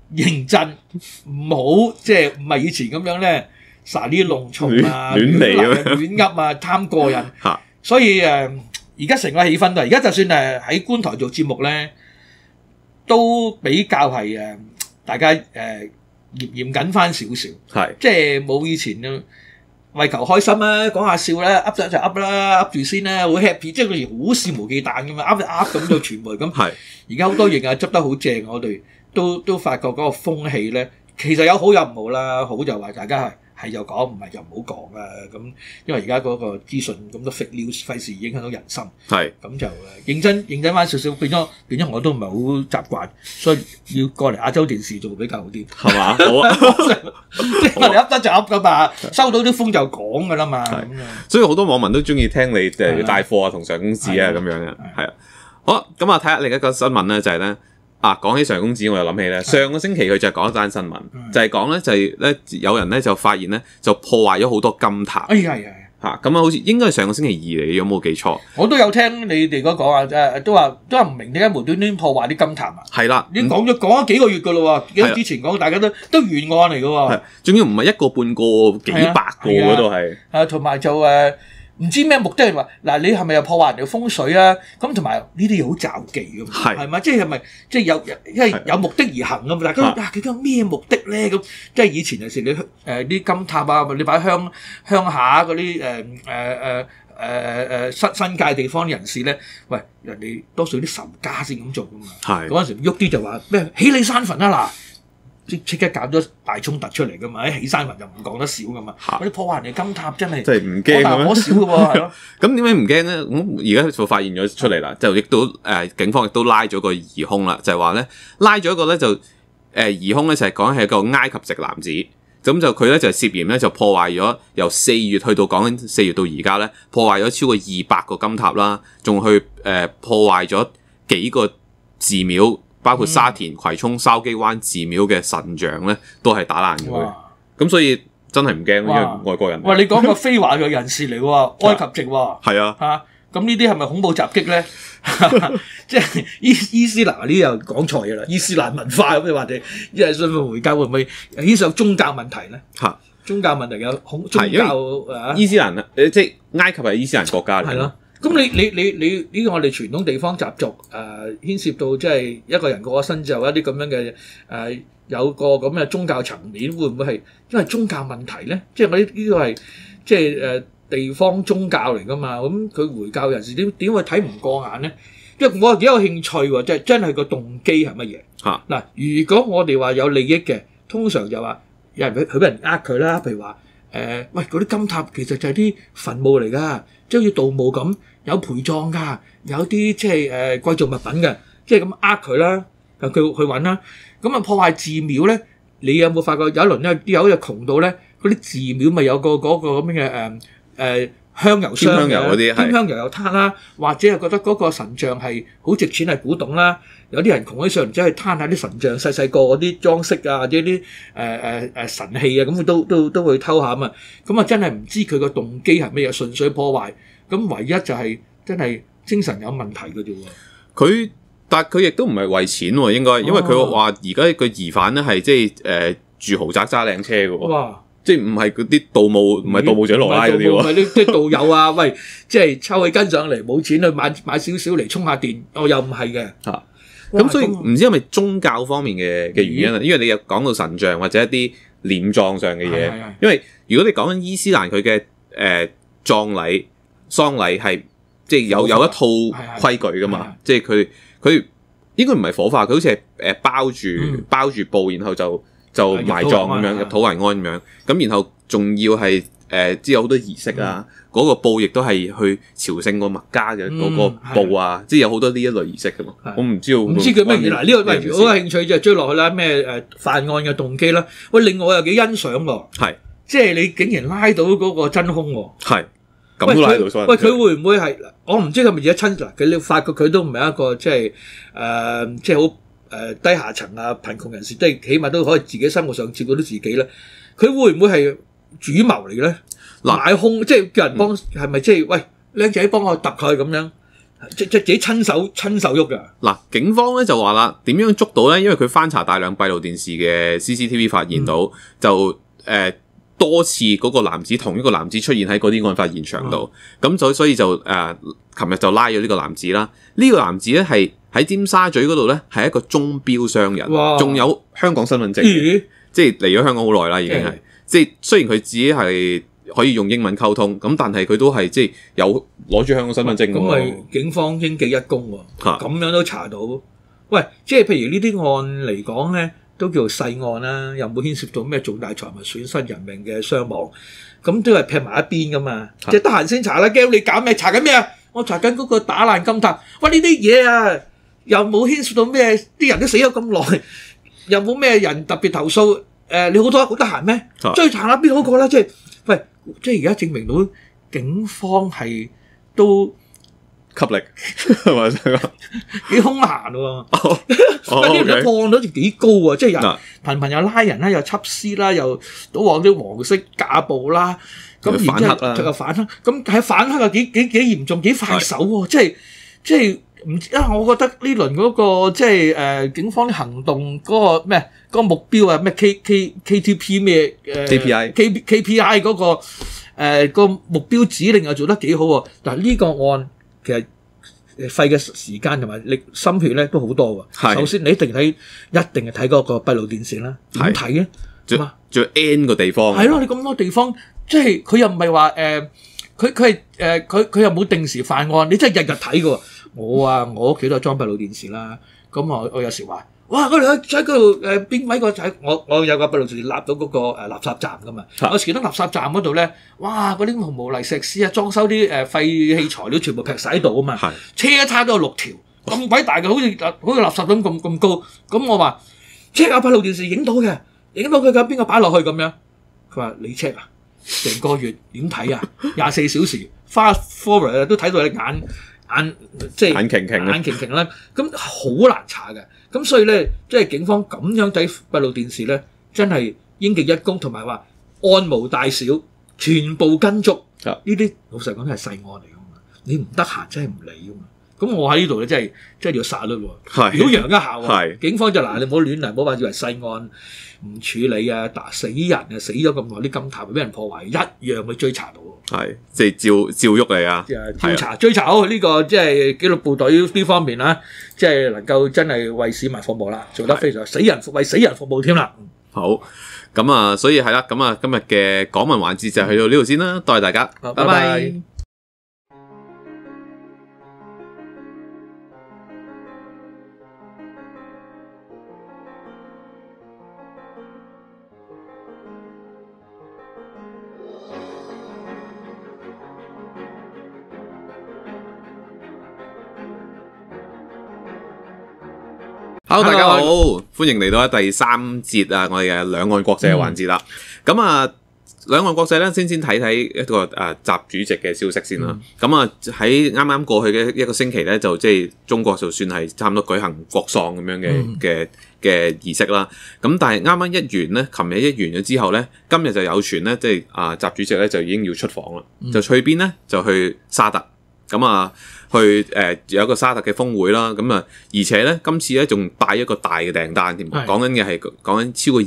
認真，唔好即係唔係以前咁樣咧，撒啲弄蟲啊， 亂嚟啊， 亂噏啊，貪過癮。 嚇， 所以而家成個氣氛都係，而家就算喺觀台做節目咧，都比較係大家嚴謹翻少少， 係即係冇以前為求開心啦，講下笑啦，噏得就噏啦，噏住先啦，好 happy，即係佢哋好肆無忌憚咁嘛，噏就噏咁就傳媒咁。 係而家好多嘢啊，執得好正，我哋都發覺嗰個風氣咧，其實有好有唔好啦。好就話大家係就講，唔係就唔好講啊。咁因為而家嗰個資訊咁多 fake news，費事影響到人心。 係咁就認真翻少少，變咗我都唔係好習慣，所以要過嚟亞洲電視做比較好啲， 係嘛？好啊， 即係我哋噏得就噏噶嘛，收到啲風就講噶啦嘛。 所以好多網民都中意聽你帶貨啊同上公子啊咁樣嘅，係啊。好，咁啊睇下另一個新聞咧，就係咧講起上公子，我又諗起咧，上個星期佢就講一單新聞，就係講咧就係咧有人咧就發現咧就破壞咗好多金塔。 哎呀嚇，咁啊好似應該係上個星期2嚟，有冇記錯？ 我都有聽你哋嗰講啊，都話唔明點解無端端破壞啲金塔啊？ 係啦， 已經講咗幾個月噶咯喎，幾之前講大家都懸案嚟噶喎。 仲要唔係一個半個，幾百個嗰度係。同埋就唔知咩目的話嗱，你係咪又破壞人哋風水啊？咁同埋呢啲嘢好詐忌㗎嘛，係咪？即係咪即係因為有目的而行㗎嘛？大家究竟咩目的咧？咁即係以前有時你啲金塔啊，你擺鄉下嗰啲新界地方人士咧，喂，人哋多數啲仇家先咁做㗎嘛。係嗰陣時喐啲就話咩起你山墳啊嗱！即刻搞咗大衝突出嚟噶嘛？起山墳就唔講得少噶嘛？嗰啲破壞人哋金塔真係唔驚嘅咩？ 可少嘅喎，係咯。 咁點解唔驚咧？咁而家就發現咗出嚟啦，就亦都警方亦都拉咗個疑兇啦，就係話咧拉咗一個咧就疑兇咧就係講係一個埃及籍男子，咁就佢咧就涉嫌咧就破壞咗由4月去到講緊4月到而家咧破壞咗超過200個金塔啦，仲去破壞咗幾個寺廟。包括沙田、葵涌、筲箕灣寺廟嘅神像咧，都係打爛佢。咁所以真係唔驚，因為外國人。喂， 你講個非華裔人士嚟喎，埃及籍喎。 係啊。 咁呢啲係咪恐怖襲擊咧？即係伊斯蘭呢又講錯嘢啦。伊斯蘭文化咁，或者一係信奉回教會唔會牽涉宗教問題咧？宗教問題有宗教伊斯蘭即係埃及係伊斯蘭國家嚟。係咯。 咁你呢個我哋傳統地方習俗牽涉到即係一個人過咗身之後一啲咁樣嘅有個咁嘅宗教層面，會唔會係因為宗教問題咧？即係我呢個係即係地方宗教嚟噶嘛？咁佢回教人士點會睇唔過眼咧？因為我幾有興趣喎，即係真係個動機係乜嘢？嗱，如果我哋話有利益嘅，通常就話有人佢俾人佢啦，譬如話喂嗰啲金塔其實就係啲墳墓嚟㗎。即係好似盜墓咁，有陪葬㗎，有啲即係貴重物品嘅，即係咁佢啦，佢去揾啦。咁啊破壞寺廟咧，你有冇發覺有一輪咧啲友就窮到咧，嗰啲寺廟咪有個嗰個咁嘅香油箱嘅，添香油又攤啦，或者係覺得嗰個神像係好值錢係古董啦。有啲人窮起上嚟，走去攤下啲神像細個嗰啲裝飾啊，或者啲神器啊，咁佢都會偷下啊嘛。咁啊真係唔知佢個動機係咩嘢，純粹破壞。咁唯一就係真係精神有問題嘅啫喎。 但係佢亦都唔係為錢喎，應該，因為佢話而家個疑犯咧係即係住豪宅揸靚車嘅喎。哇！即係唔係嗰啲盜墓，唔係盜墓者羅拉嗰啲喎。唔係啲盜友啊，喂，即係抽起根上嚟冇錢去買少少嚟充下電，又唔係嘅。 咁所以唔知係咪宗教方面嘅原因啊？因為你有講到神像或者一啲殮葬上嘅嘢。因為如果你講緊伊斯蘭佢嘅葬禮、喪禮係即係有一套規矩噶嘛，即係佢應該唔係火化，佢好似係包住布，然後就埋葬咁樣，入土為安咁樣。咁然後仲要係知有好多儀式啊，嗰個布亦都係去朝聖個麥加嘅嗰個布啊，即係有好多呢一類儀式噶嘛。我唔知佢咩嘢嗱？呢個喂，我有興趣就追落去啦。咩犯案嘅動機啦？喂，另外又幾欣賞喎。係，即係你竟然拉到嗰個真兇喎。係。咁都拉到所有人。喂，佢會唔會係？我唔知佢咪而家親嗱？佢你發覺佢都唔係一個即係即係好低下層啊，貧窮人士，即係起碼都可以自己生活上照顧到自己咧。佢會唔會係主謀嚟嘅咧？買兇即係叫人幫，係咪即係喂靚仔幫我揼佢咁樣？ 即自己親手喐㗎。 嗱，警方咧就話啦，點樣捉到咧？因為佢翻查大量閉路電視嘅 CCTV 發現到，就多次嗰個男子同一個男子出現喺嗰啲案發現場度，咁所以就琴日就拉咗呢個男子啦。呢個男子咧係喺尖沙咀嗰度咧係一個鐘錶商人，仲有香港身份證，即係嚟咗香港好耐啦，已經係。即係雖然佢自己係可以用英文溝通，咁但係佢都係即係有攞住香港身份證。 咁咪警方應記一功喎，咁樣都查到。喂，即係譬如呢啲案嚟講咧，都叫做細案啦，又冇牽涉到咩重大財物損失、人命嘅傷亡，咁都係劈埋一邊噶嘛。即係得閒先查啦，驚你搞咩？查緊咩啊？我查緊嗰個打爛金塔。喂，呢啲嘢啊，又冇牽涉到咩？啲人都死咗咁耐，又冇咩人特別投訴。你好得閒咩？追查下邊好過啦。即係喂，即係而家證明到警方係都吸力係咪先？ 幾兇閒喎！啲人破案率幾高啊！即係人頻又拉人啦，又緝私啦，又倒往啲黃色架步啦，咁然之後又反黑，咁喺反黑又幾嚴重，幾快手喎！即係唔知啊！我覺得呢輪嗰個即係警方啲行動嗰個咩嗰個目標啊咩 KTP 咩KPI 嗰個個目標指令又做得幾好喎！但係呢個案其實費嘅時間同埋心血咧都好多喎。首先你一定係睇嗰個閉路電視啦，點睇咧？ 仲有 N 個地方。 係咯，你咁多地方，即係佢又唔係話佢又冇定時犯案，你真係日日睇嘅喎。我屋企都係裝閉路電視啦，咁我有時話，哇！嗰度喺嗰度邊位個仔，我有個閉路電視立到嗰個垃圾站噶嘛，我時都垃圾站嗰度咧，哇！嗰啲無泥石屎啊，裝修啲廢棄材料全部劈晒喺度啊嘛，車叉都有6條，咁鬼大嘅，好似垃圾桶咁高，咁我話 check 下閉路電視影到佢㗎，邊個擺落去咁樣？佢話你 check 啊，成個月點睇啊？24小時 fast forward 都睇到你眼擎啦，咁好難查嘅。咁所以咧，即係警方咁樣睇閉路電視咧，真係應記一功，同埋話案無大小，全部跟足。呢啲老實講都係細案嚟㗎嘛，你唔得閒真係唔理㗎嘛。咁我喺呢度咧，真係要殺律喎，表揚一下喎。警方就嗱，你唔好亂嚟，唔好話以為細案唔處理啊，死人啊，死咗咁耐，啲金塔俾人破壞，一樣去追查到。 係，即係照喐嚟啊！ 調查追查好呢個即係紀律部隊呢方面啦，即係能夠真係為市民服務啦，做得非常為死人服務添啦。 好，咁啊，所以係啦，咁啊，今日嘅港聞環節就去到呢度先啦，多謝大家，拜拜。Hello， 大家好，歡迎嚟到第3節啊，我哋嘅兩岸國際嘅環節啦。咁啊，兩岸國際咧，先睇一個習主席嘅消息先啦。咁啊，喺啱啱過去嘅一個星期咧，就即係中國就算係差唔多舉行國喪咁樣嘅儀式啦。咁但係啱啱一完咧，琴日一完咗之後咧，今日就有傳咧，即係習主席咧就已經要出訪啦。就去邊咧？就去沙特。咁啊，去有一個沙特嘅峰會啦，咁啊，而且咧今次咧仲帶一個大嘅訂單添，講緊嘅係講緊超過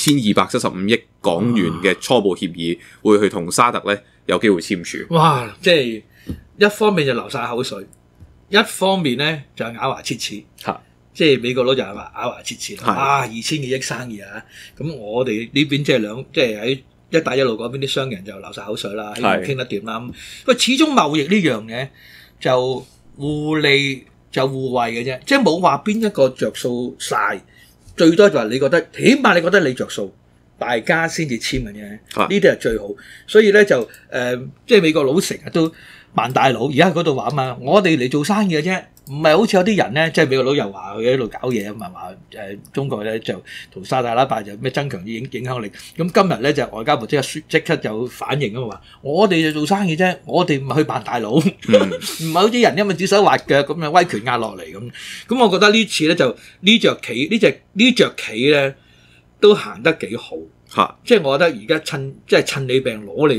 2275億港元嘅初步協議，會去同沙特咧有機會簽署。 哇！即係一方面就流晒口水，一方面咧就咬牙切齒。即係美國佬就係話咬牙切齒啦。哇！2000幾億生意啊！咁我哋呢邊即係喺一帶一路嗰邊啲商人就流晒口水啦，希望傾得掂啦。喂，始終貿易呢樣嘢就互利就互惠嘅啫，即係冇話邊一個着數晒，最多就係你覺得，起碼你覺得你着數，大家先至簽嘅啫。呢啲係最好，所以咧就即係美國佬成日都扮大佬，而家喺嗰度話啊嘛，我哋嚟做生意嘅啫。唔係好似有啲人咧，即係美國佬又話佢喺度搞嘢啊嘛，話中國咧就同沙特阿拉伯就咩增強影響力。咁今日咧就外交部即刻就反應啊嘛，我哋就做生意啫，我哋唔係去扮大佬，唔係好似人因為指手畫腳咁樣威權壓落嚟咁。咁我覺得呢次咧就呢隻棋咧都行得幾好，即係我覺得而家趁你病攞你命啊！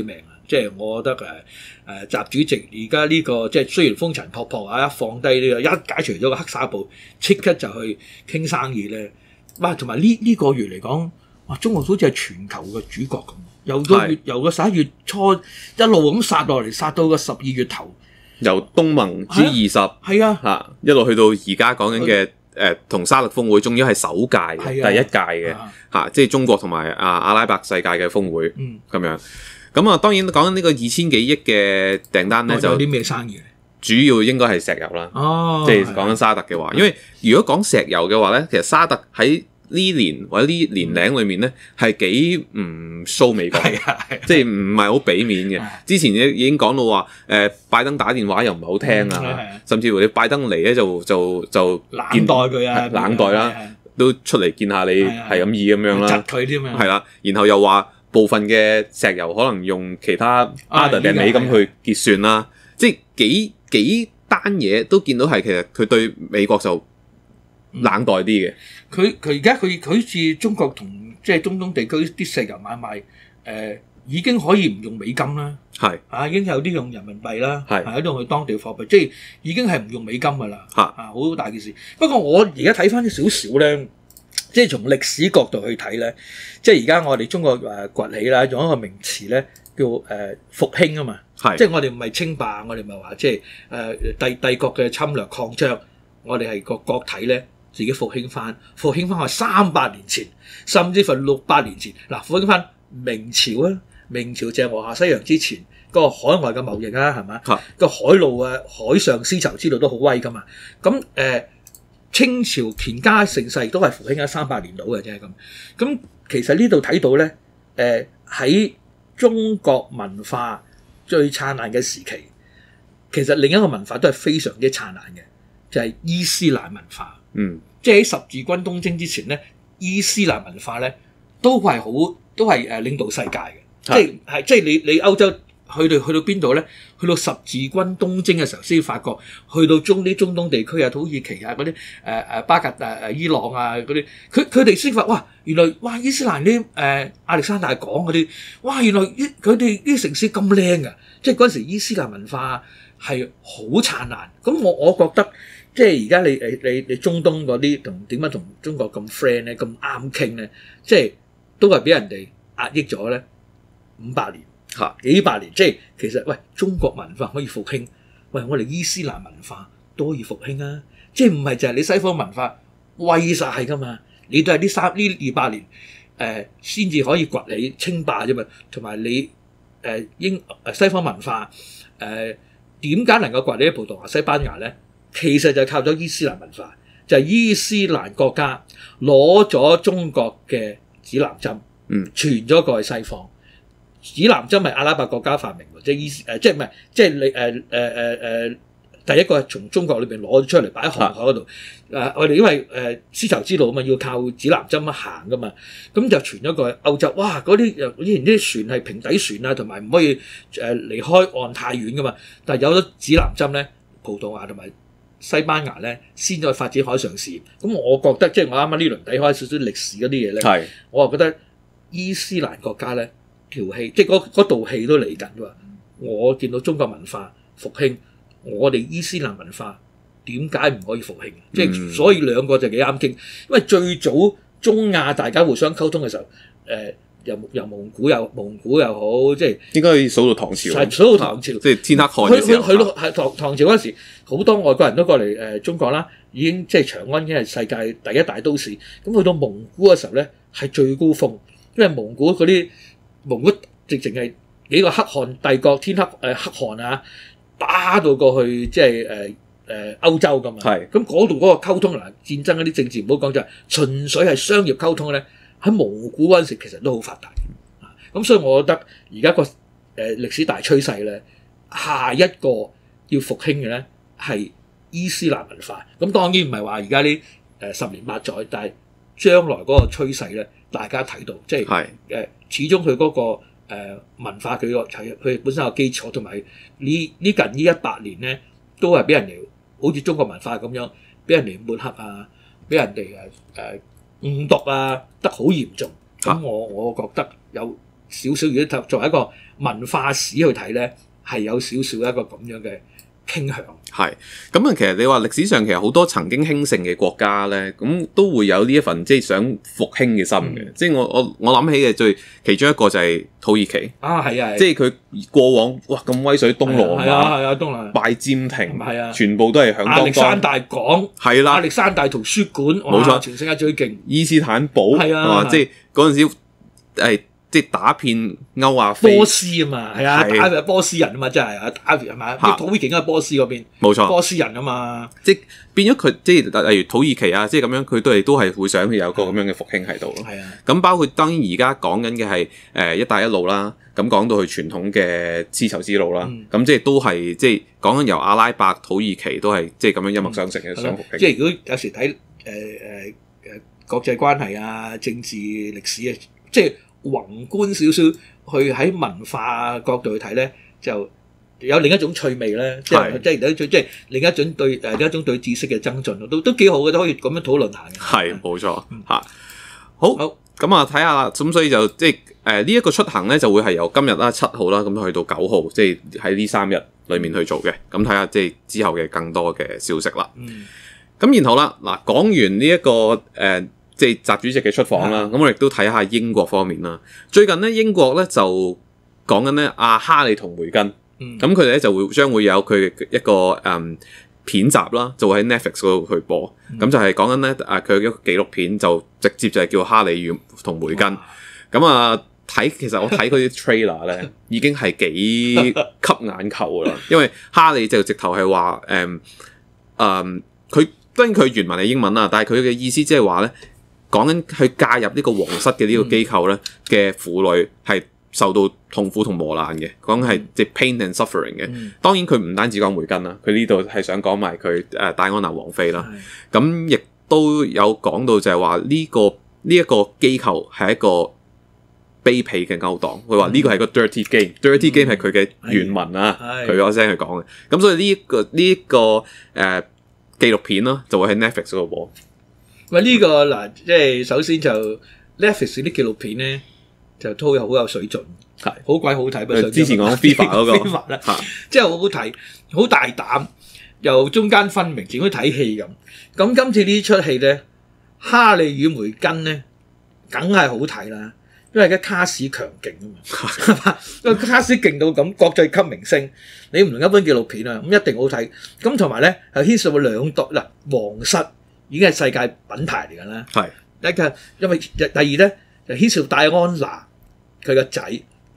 即係我覺得習主席而家呢個即係雖然風塵僕僕啊，一放低呢個一解除咗個黑紗布，即刻就去傾生意咧。哇！同埋呢個月嚟講，哇！中國好似係全球嘅主角咁，由個11月初一路咁殺落嚟，殺到個12月頭。 由東盟 G20 係啊一路去到而家講緊嘅同沙特峰會，仲要係首屆第一屆嘅即係中國同埋阿拉伯世界嘅峰會咁樣。咁啊，當然講緊呢個2000幾億嘅訂單咧，就有啲咩生意？ 主要應該係石油啦，即係講緊沙特嘅話，因為如果講石油嘅話咧，其實沙特喺呢年或者呢年齡裏面咧係幾唔蘇美國，即係唔係好俾面嘅。之前已經講到話拜登打電話又唔係好聽啊，甚至乎你拜登嚟咧就冷待佢啊， 冷待啦，都出嚟見下你係咁意咁樣啦， 窒佢添啊， 係啦，然後又話部分嘅石油可能用其他 other than 美金去結算啦，即係幾單嘢都見到係其實佢對美國就冷待啲嘅。 佢而家佢好似中國同即係中東地區啲石油買賣已經可以唔用美金啦，已經有啲用人民幣啦，喺度去當地貨幣，即係已經係唔用美金㗎啦，好大件事。不過我而家睇翻少少咧，即係從歷史角度去睇咧，即係而家我哋中國崛起啦，用一個名詞咧叫復興啊嘛，即係我哋唔係稱霸，我哋唔係話即係帝國嘅侵略擴張，我哋係個國體咧。自己復興翻係300年前，甚至乎600年前。嗱，復興翻明朝啊，明朝鄭和下西洋之前，個海外嘅貿易啊，係嘛？個海路啊，海上絲綢之路都好威噶嘛。咁清朝乾嘉盛世都係復興咗300年到嘅啫咁。咁其實呢度睇到咧，喺中國文化最燦爛嘅時期，其實另一個文化都係非常之燦爛嘅，就係伊斯蘭文化。即係喺十字軍東征之前咧，伊斯蘭文化咧都係領導世界嘅，即係你歐洲去到邊度咧？去到十字軍東征嘅時候先發覺，去到中東地區啊、土耳其啊嗰啲巴格伊朗啊嗰啲，佢哋先發哇，原來伊斯蘭啲亞歷山大講嗰啲，哇原來佢哋啲城市咁靚㗎，即係嗰陣時伊斯蘭文化係好燦爛。咁我覺得。即係而家你中東嗰啲點解同中國咁 friend 咧，咁啱傾咧？即係都係俾人哋壓抑咗咧500年幾百年。即係其實喂，中國文化可以復興，喂我哋伊斯蘭文化都可以復興啊！即係唔係就係你西方文化威晒噶嘛？你都係呢200年先至可以崛起稱霸啫嘛。同埋你西方文化點解能夠崛起葡萄牙、西班牙咧？其實就係靠咗伊斯蘭文化，就係伊斯蘭國家攞咗中國嘅指南針，傳咗過去西方。指南針係阿拉伯國家發明喎，即係你第一個係從中國裏邊攞咗出嚟擺喺航海嗰度。我哋因為絲綢之路啊嘛，要靠指南針行噶嘛，咁就傳咗過去歐洲。哇！嗰啲以前啲船係平底船啊，同埋唔可以離開岸太遠噶嘛。但係有咗指南針咧，葡萄牙同埋西班牙咧先再發展海上事業。咁我覺得即係我啱啱呢輪睇開少少歷史嗰啲嘢咧，我就覺得伊斯蘭國家咧條氣，即係嗰道氣都嚟緊㗎。我見到中國文化復興，我哋伊斯蘭文化點解唔可以復興？即係所以兩個就幾啱傾，因為最早中亞大家互相溝通嘅時候，由蒙古又好，即係應該可以數到唐朝，數到唐朝，即係天黑汗嘅時候。去到係唐朝嗰陣時，好多外國人都過嚟中國啦，已經即係長安已經係世界第一大都市。咁去到蒙古嘅時候咧，係最高峰，因為蒙古直情係幾個黑汗帝國，天黑汗啊，打到過去即係歐洲㗎嘛。係咁嗰度嗰個溝通嗱，戰爭嗰啲政治唔好講，就係純粹係商業溝通咧。喺蒙古嗰陣時其實都好發達，咁所以我覺得而家個歷史大趨勢咧，下一個要復興嘅咧係伊斯蘭文化。咁當然唔係話而家呢10年8載，但係將來嗰個趨勢咧，大家睇到即係始終佢嗰個文化佢本身有基礎，同埋近呢100年咧都係俾人哋好似中國文化咁樣，俾人哋抹黑啊，俾人哋誤讀啊，得好嚴重。咁我覺得有少少，如果作為一個文化史去睇咧，係有少少一個咁樣嘅傾向。 係咁啊，其實你話歷史上其實好多曾經興盛嘅國家咧，咁都會有呢一份即係想復興嘅心嘅。即係我諗起嘅其中一個就係土耳其啊，係啊， 即係佢過往哇咁威水，東羅馬係啊，東羅馬拜占庭係啊， 全部都係響當當。 亞歷山大港係啦， 亞歷山大圖書館冇錯， 全世界最勁。 伊斯坦堡係啊， 即係嗰陣時即係打遍歐亞非波斯啊嘛，係啊，打波斯人啊嘛，真係啊，打係咪？土耳其係波斯嗰邊， 冇錯， 波斯人啊嘛， 即係變咗佢，即係例如土耳其啊，即係咁樣，佢都係會想有個咁樣嘅復興喺度咯。 係啊， 咁包括當然而家講緊嘅係一帶一路啦，咁講到去傳統嘅絲綢之路啦，咁即係都係即係講緊由阿拉伯、土耳其都係即係咁樣一脈相承嘅想復興。 即係如果有時睇國際關係啊、政治歷史啊，即係宏觀少少去喺文化角度去睇咧，就有另一種趣味咧，即係另一種對知識嘅增進咯，都幾好嘅，都可以咁樣討論下嘅。 係冇錯嚇，好咁啊，睇下啦，咁所以就即係呢一個出行咧，就會係由今日啦7號啦，咁去到9號，即係喺呢3日裏面去做嘅。咁睇下即係之後嘅更多嘅消息啦。咁然後啦，嗱講完呢一個即係習主席嘅出訪啦，咁我亦都睇下英國方面啦。最近咧，英國咧就講緊咧阿哈利同梅根，咁佢哋咧就將會有佢一個片集啦，就會喺 Netflix 嗰度去播。咁就係講緊咧佢嘅紀錄片，就直接就係叫哈利與同梅根。咁啊其實我睇佢啲 trailer 咧，已經係幾吸眼球啦。因為哈利就直頭係話佢當然佢原文係英文啦，但係佢嘅意思即係話咧。講緊去介入呢個皇室嘅呢個機構咧嘅婦女係受到痛苦同磨難嘅，講係即係 pain and suffering 嘅。當然佢唔單止講梅根啦，佢呢度係想講埋佢戴安娜王妃啦。咁亦都有講到就係話呢一個機構係一個卑鄙嘅勾當。佢話呢個係個 dirty game，dirty game 係佢嘅原文啊，佢嗰聲去講嘅。咁所以呢一個紀錄片啦，就會喺 Netflix 嗰度播。 喂，呢個嗱，即係首先就 Netflix 啲紀錄片咧，就都好有水準，係好鬼好睇。 之前講 FIFA 嗰個 ，FIFA 咧，即係好好睇，好大膽，又中間分明，似好似睇戲咁。咁今次呢出戲咧，《哈利與梅根》咧，梗係好睇啦，因為而家卡士強勁啊嘛，係嘛？因為卡士勁到咁，國際級明星，你唔同一般紀錄片啊，咁一定好睇。咁同埋咧，係牽涉到2代嗱，皇室。已經係世界品牌嚟㗎啦。係第一個，因為第二咧就牽涉戴安娜佢個仔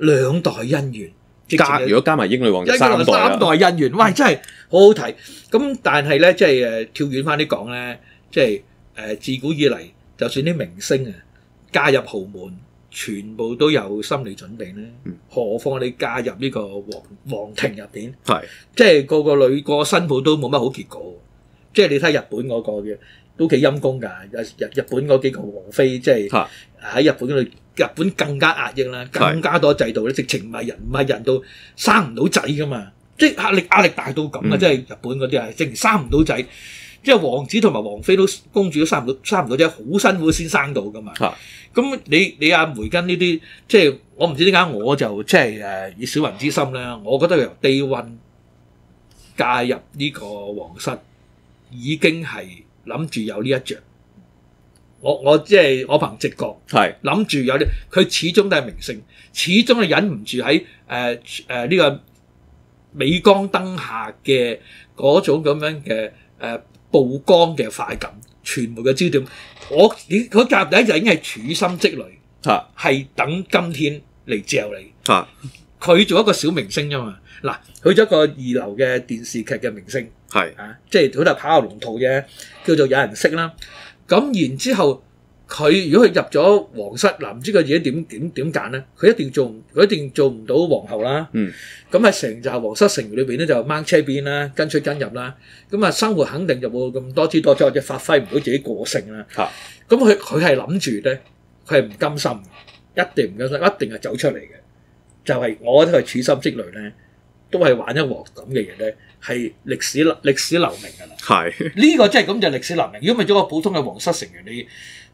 2代恩怨， 如果加埋英女王3 代恩怨，喂真係好好睇。咁但係咧，即係跳遠翻啲講咧，即係自古以嚟，就算啲明星啊加入豪門，全部都有心理準備咧。何況你加入呢個皇庭入邊，即係個女個新抱都冇乜好結果。即係你睇日本嗰個嘅。都幾陰功㗎，日本嗰幾個王妃，即係喺日本嗰度，日本更加壓抑啦，更加多制度咧，直情唔係人到生唔到仔㗎嘛，即係壓力大到咁啊！即係日本嗰啲係直情生唔到仔，即係王子同埋王妃公主都生唔到仔，好辛苦先生到㗎嘛。咁你阿梅根呢啲，即係我唔知點解我就即係以小人之心咧，我覺得由 Day One 介入呢個皇室已經係。諗住有呢一着，我即係我憑直覺，係諗住有啲，佢始終都係明星，始終係忍唔住喺呢個鎂光燈下嘅嗰種咁樣嘅曝光嘅快感，傳媒嘅焦點，佢夾第一就已經係處心積慮，係等今天嚟嚼你，佢做一個小明星啫嘛，嗱，佢做一個2流嘅電視劇嘅明星。即係好似跑下龍套啫，叫做有人識啦。咁然之後，佢如果佢入咗皇室，嗱唔知佢自己點揀咧？佢一定做唔到皇后啦。咁喺成紮皇室成員裏邊咧，就掹車邊啦，跟出跟入啦。咁啊，生活肯定就冇咁多姿多彩，或者發揮唔到自己個性啦。咁佢係諗住咧，佢係唔甘心，一定唔甘心，一定係走出嚟嘅。就係我覺得佢處心積慮咧，都係玩一鑊咁嘅嘢咧。係歷史留名㗎啦，係呢個真係咁就歷史留名。如果唔係做個普通嘅皇室成員，你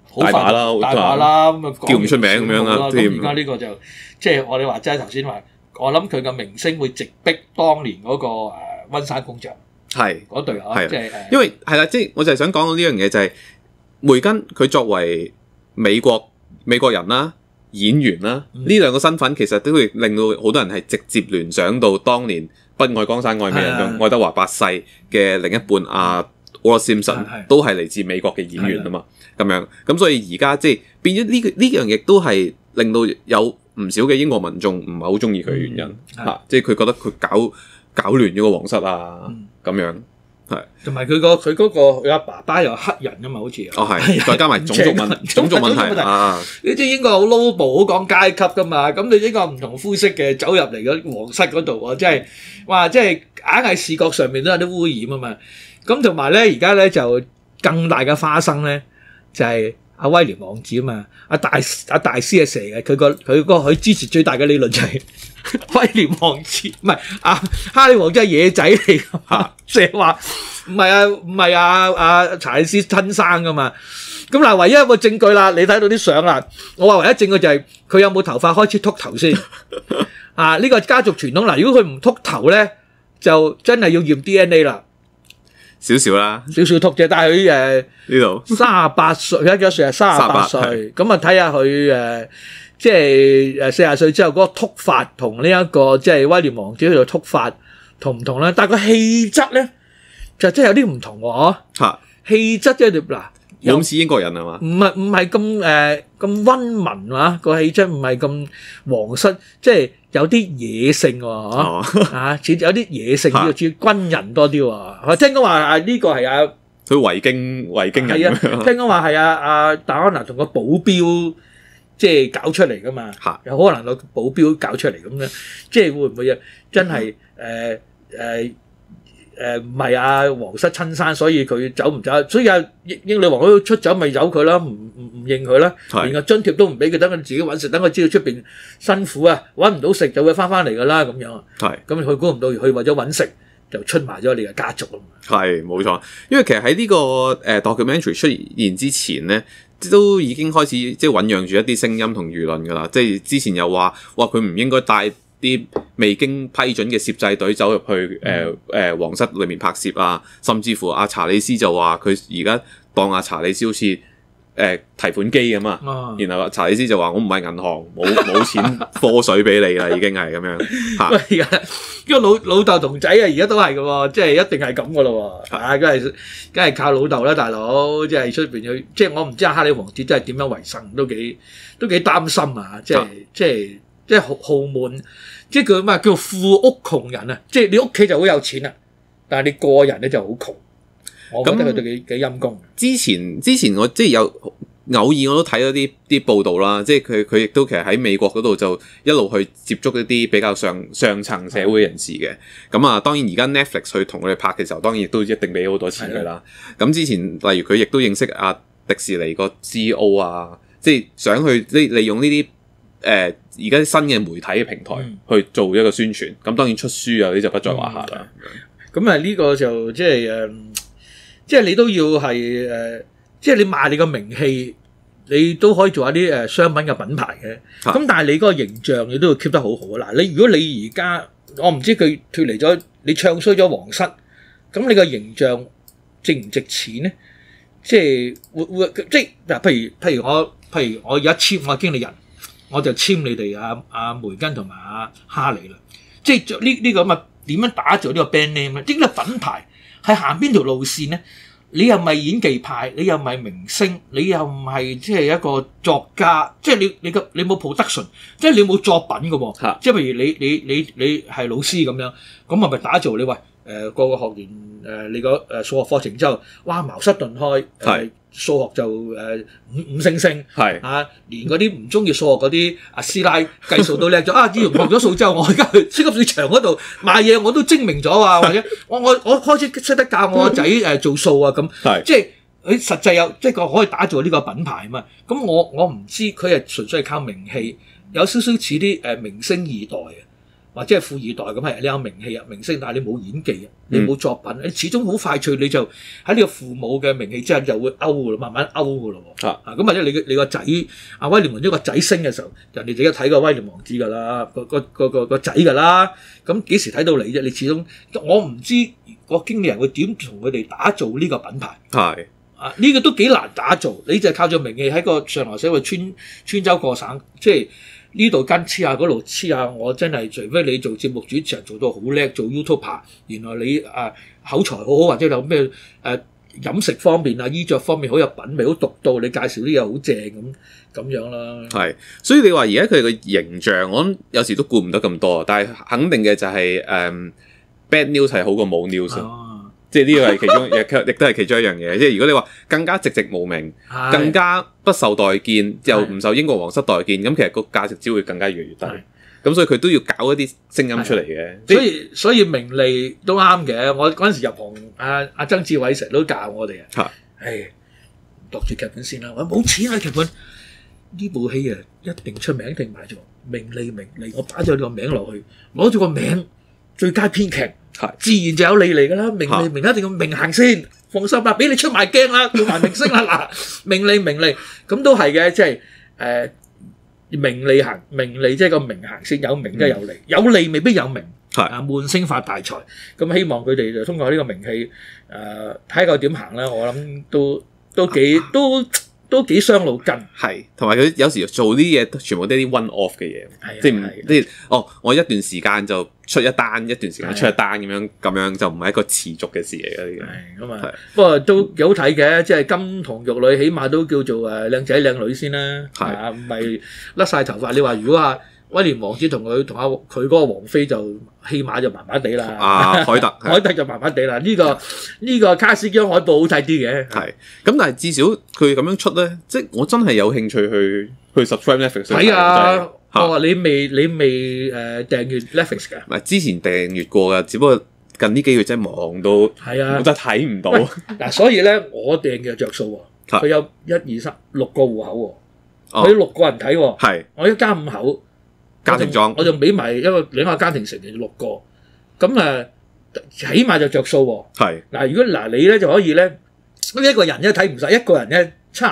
大把啦， 大把啦，咁啊叫唔出名咁樣啦。 咁而家呢個就即係我哋話齋頭先話，我諗佢嘅明星會直逼當年嗰個溫莎工匠係嗰隊即係因為係啦，即係我就係想講到呢樣嘢就係梅根佢作為美國人啦、演員啦，呢兩個身份其實都會令到好多人係直接聯想到當年不愛江山愛美人嘅愛德華八世嘅另一半Walter Simpson 都係嚟自美國嘅演員啊嘛，咁樣咁所以而家即係變咗呢樣亦都係令到有唔少嘅英國民眾唔係好中意佢嘅原因嚇，即係佢覺得佢搞亂咗個皇室啊咁樣係，同埋佢嗰個爸爸又黑人啊嘛，好似係再加埋種族問題啊！ 你知英國好 noble 好講階級噶嘛，咁你英國唔同膚色嘅走入嚟嗰皇室嗰度啊，即係哇，即係硬係視覺上面都有啲污染啊嘛。咁同埋咧，而家咧就更大嘅花生咧，就係阿威廉王子啊嘛，阿大師係蛇嘅，佢支持最大嘅理論就係威廉王子，唔係哈利王子係野仔嚟噶嘛，成日話唔係查理斯親生噶嘛。咁嗱，唯一一個證據啦，你睇到啲相啦，我話唯一證據就係佢有冇頭髮開始禿頭先呢個家族傳統嗱，如果佢唔禿頭咧，就真係要驗 DNA 啦。 少少禿啫，但係佢呢度 38歲，而家幾多歲啊？38歲，咁啊睇下佢即係40歲之後嗰個禿髮同呢一個即係威廉王子佢度禿髮同唔同咧？但係個氣質咧就真係有啲唔同喎，氣質即係嗱， 有咁似英國人係嘛？ 唔係咁溫文啊，個氣質唔係咁皇室，即係有啲野性喎，似有啲野性，似軍人多啲喎。聽講話呢個係佢維京人咁樣。 聽講話係阿戴安娜同個保鏢即係搞出嚟噶嘛，有可能個保鏢搞出嚟咁樣，即係會唔會真係唔係皇室親生，所以佢走唔走？所以英女王都出走，咪由佢啦，唔認佢啦，連個津貼都唔俾佢，等佢自己揾食，等佢知道出邊辛苦啊，揾唔到食就會翻嚟噶啦咁樣。咁佢估唔到，佢為咗揾食就出賣咗你嘅家族啊嘛。 係冇錯，因為其實喺呢個documentary 出現之前咧，都已經開始即係醖釀住一啲聲音同輿論噶啦。即係之前又話佢唔應該帶啲未經批准嘅攝製隊走入去皇室裏面拍攝啊，甚至乎查理斯就話佢而家當查理斯好似提款機咁啊，然後查理斯就話我唔係銀行，冇錢科水俾你啦，已經係咁樣。 喂，而家因為老豆同仔而家都係㗎喎，即係一定係咁㗎咯喎，梗係靠老豆啦，大佬，即係出邊去，即係我唔知哈利王子真係點樣為生，都幾擔心啊，即係豪門，即係佢咩叫富屋窮人啊！即係你屋企就好有錢啦，但係你個人咧就好窮。我覺得佢都幾陰功。之前我即係有偶爾我都睇咗啲報道啦，即係佢亦都其實喺美國嗰度就一路去接觸一啲比較上層社會人士嘅。咁當然而家 Netflix 去同佢哋拍嘅時候，當然亦都一定俾好多錢佢啦。咁之前例如佢亦都認識迪士尼個 CEO 即係想去利用呢啲而家新嘅媒體嘅平台去做一個宣傳，咁當然出書啊啲就不在話下啦。 咁呢個就即係即係你都要係即係你賣你個名氣，你都可以做一啲商品嘅品牌嘅。咁但係你嗰個形象你都要 keep 得好好啊！嗱，如果你而家我唔知佢脫離咗，你唱衰咗皇室，咁你個形象值唔值錢咧？即係會即係嗱，譬如我而家簽我經理人。我就簽你哋阿梅根同埋哈利啦，即係呢個咁啊點樣打造呢個 brand name 咧？即係呢個品牌係行邊條路線咧？你又唔係演技派，你又唔係明星，你又唔係即係一個作家，即係你冇 production，即係你冇作品嘅喎。即係譬如你係老師咁樣，咁係咪打造你喂個個學完你個數學課程之後，哇茅塞頓開數學就五星星，連嗰啲唔中意數學嗰啲師奶計數都叻咗。自從學咗數之後，我而家去超級市場嗰度買嘢我都精明咗啊！或者我開始識得教我個仔做數啊咁，即係佢實際有即係可以打造呢個品牌啊嘛。咁我唔知佢係純粹係靠名氣，有少少似啲明星二代啊。 或者係富二代咁係，你有名氣啊、明星，但係你冇演技啊，你冇作品，你始終好快脆你就喺呢個父母嘅名氣之下就會勾噶咯，慢慢勾噶咯喎。咁或者你個仔阿威廉王子個仔升嘅時候，人哋就一睇過威廉王子㗎啦，個仔㗎啦。咁幾時睇到你啫？你始終我唔知個經理人會點同佢哋打造呢個品牌。係。呢個都幾難打造，你就係靠住名氣喺個上流社會穿州過省，即係呢度跟黐下嗰度黐下，我真係除非你做節目主持人做到好叻，做 YouTuber， 原來你口才好好，或者有咩飲食方面啊、衣着方面好有品味、好獨到，你介紹啲嘢好正咁樣啦。係，所以你話而家佢哋嘅形象，我諗有時都顧唔得咁多，但係肯定嘅就係bad news 係好過冇 news。即係呢個係其中，亦都係其中一樣嘢。即係如果你話更加寂寂無名，更加不受待見，又唔受英國皇室待見，咁其實個價值只會更加越嚟越低。咁所以佢都要搞一啲聲音出嚟嘅。所以名利都啱嘅。我嗰陣時入行，阿曾志偉成日都教我哋啊。讀住劇本先啦。我冇錢啊劇本，呢部戲啊一定出名，一定賣咗。名利，我擺咗個名落去，攞咗個名最佳編劇。自然就有利嚟㗎啦，名利一定要名行先，放心啦，俾你出埋鏡啦，叫埋明星啦，嗱，名利咁都係嘅，即係名利行，名利即係個名行先，有名即係有利，有利未必有名，悶聲發大財，咁希望佢哋就通過呢個名氣，睇下佢點行啦，我諗都幾傷腦筋，係，同埋佢有時做啲嘢全部都係啲 one off 嘅嘢，即係我一段時間就出一單，一段時間出一單咁樣就唔係一個持續嘅事嚟嘅。係咁啊，不過都幾好睇嘅，即係金童玉女，起碼都叫做靚仔靚女先啦，係唔係甩晒頭髮？你話如果威廉王子同佢嗰個王妃就起碼就麻麻地啦，凱特就麻麻地啦。呢個卡斯姜海報好睇啲嘅，係咁，但係至少佢咁樣出咧，即係我真係有興趣去 subscribe Netflix 睇啊。你未訂閱 Netflix 㗎？唔係之前訂閱過㗎，只不過近呢幾個月真係忙到，我真係睇唔到。嗱，所以咧我訂嘅着數喎，佢有1、2、3、6個戶口喎，佢6個人睇喎，係我一家5口。家庭裝，我就俾埋兩個家庭成員6個，咁起碼就着數喎。係嗱，如果你咧就可以咧，一個人咧睇唔晒，一個人咧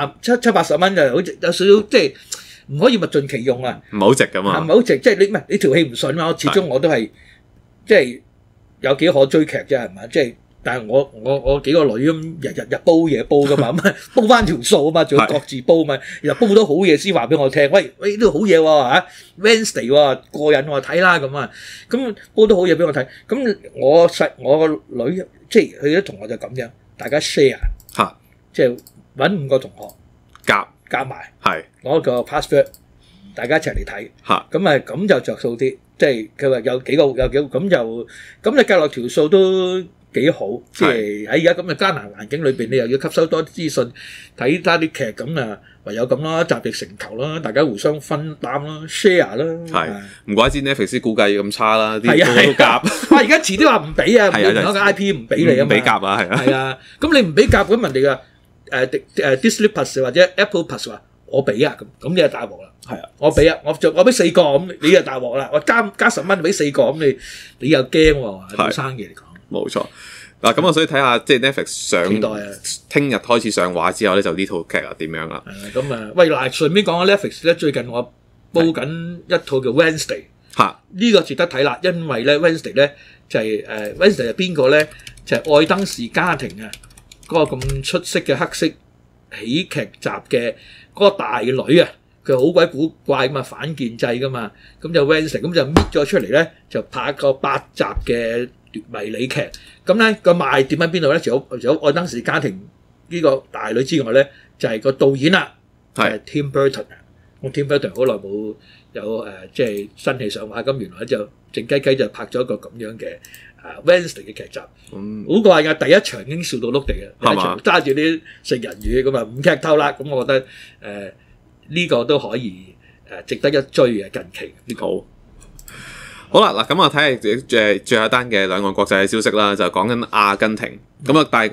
70-80蚊就好似有少少即係唔可以物盡其用啊，唔係好值㗎嘛，唔係好值，即係你條氣唔順嘛，我始終我都係即係有幾可追劇啫，係嘛，即係。但係我幾個女咁日煲嘢煲㗎嘛，咁煲翻條數啊嘛，仲要各自煲嘛，又煲到好嘢先話俾我聽。喂，呢度好嘢喎嚇 ，Wednesday 喎過癮喎，睇啦咁啊，咁煲到好嘢俾我睇。咁我個女即係佢啲同學就咁樣，大家 share 嚇，即係揾5個同學夾埋，係攞個 password， 大家一齊嚟睇嚇。咁就着數啲，即係佢話有幾個咁就計落條數都幾好，即係喺而家咁嘅艱難環境裏邊，你又要吸收多啲資訊，睇多啲劇咁啊，唯有咁啦，集腋成裘啦，大家互相分擔啦 ，share 啦。係唔怪之 Netflix 估計咁差啦，啲個個都夾。而家遲啲話唔俾啊，唔攞個 IP 唔俾你啊嘛。唔俾夾啊，係啊。係啊，咁你唔俾夾咁人哋嘅Disney Plus 或者 Apple Plus 話我俾啊，咁你就大鑊啦。係啊，我俾啊，我俾4個咁，你就大鑊啦。我加10蚊俾4個咁，你又驚喎，做生意嚟講。冇錯，嗱咁我所以睇下即係 Netflix 上聽日開始上畫之後咧，就呢套劇啊點樣啦？咁喂嗱，順便講下 Netflix 咧，最近我煲緊一套叫 Wednesday， 嚇呢個值得睇啦，因為咧 Wednesday 咧就係Wednesday 係邊個咧？就係愛登士家庭啊，嗰個咁出色嘅黑色喜劇集嘅嗰個大女啊，佢好鬼古怪嘛，反建制噶嘛，咁就 Wednesday 咁就搣咗出嚟咧，就拍一個8集嘅迷你劇，咁咧個賣點喺邊度咧？除咗愛登士家庭呢個大女之外咧，就係個導演啦，係 Tim Burton 啊。咁 Tim Burton 好耐冇有即係新戲上畫，咁原來就靜雞雞就拍咗一個咁樣嘅Wednesday 嘅劇集，好怪㗎！第一場已經笑到碌地嘅，第一場揸住啲食人魚咁啊，唔劇透啦。咁我覺得呢個都可以值得一追嘅近期呢個。好啦，嗱咁我睇下最後一單嘅兩岸國際嘅消息啦，就講緊阿根廷咁啊。但係我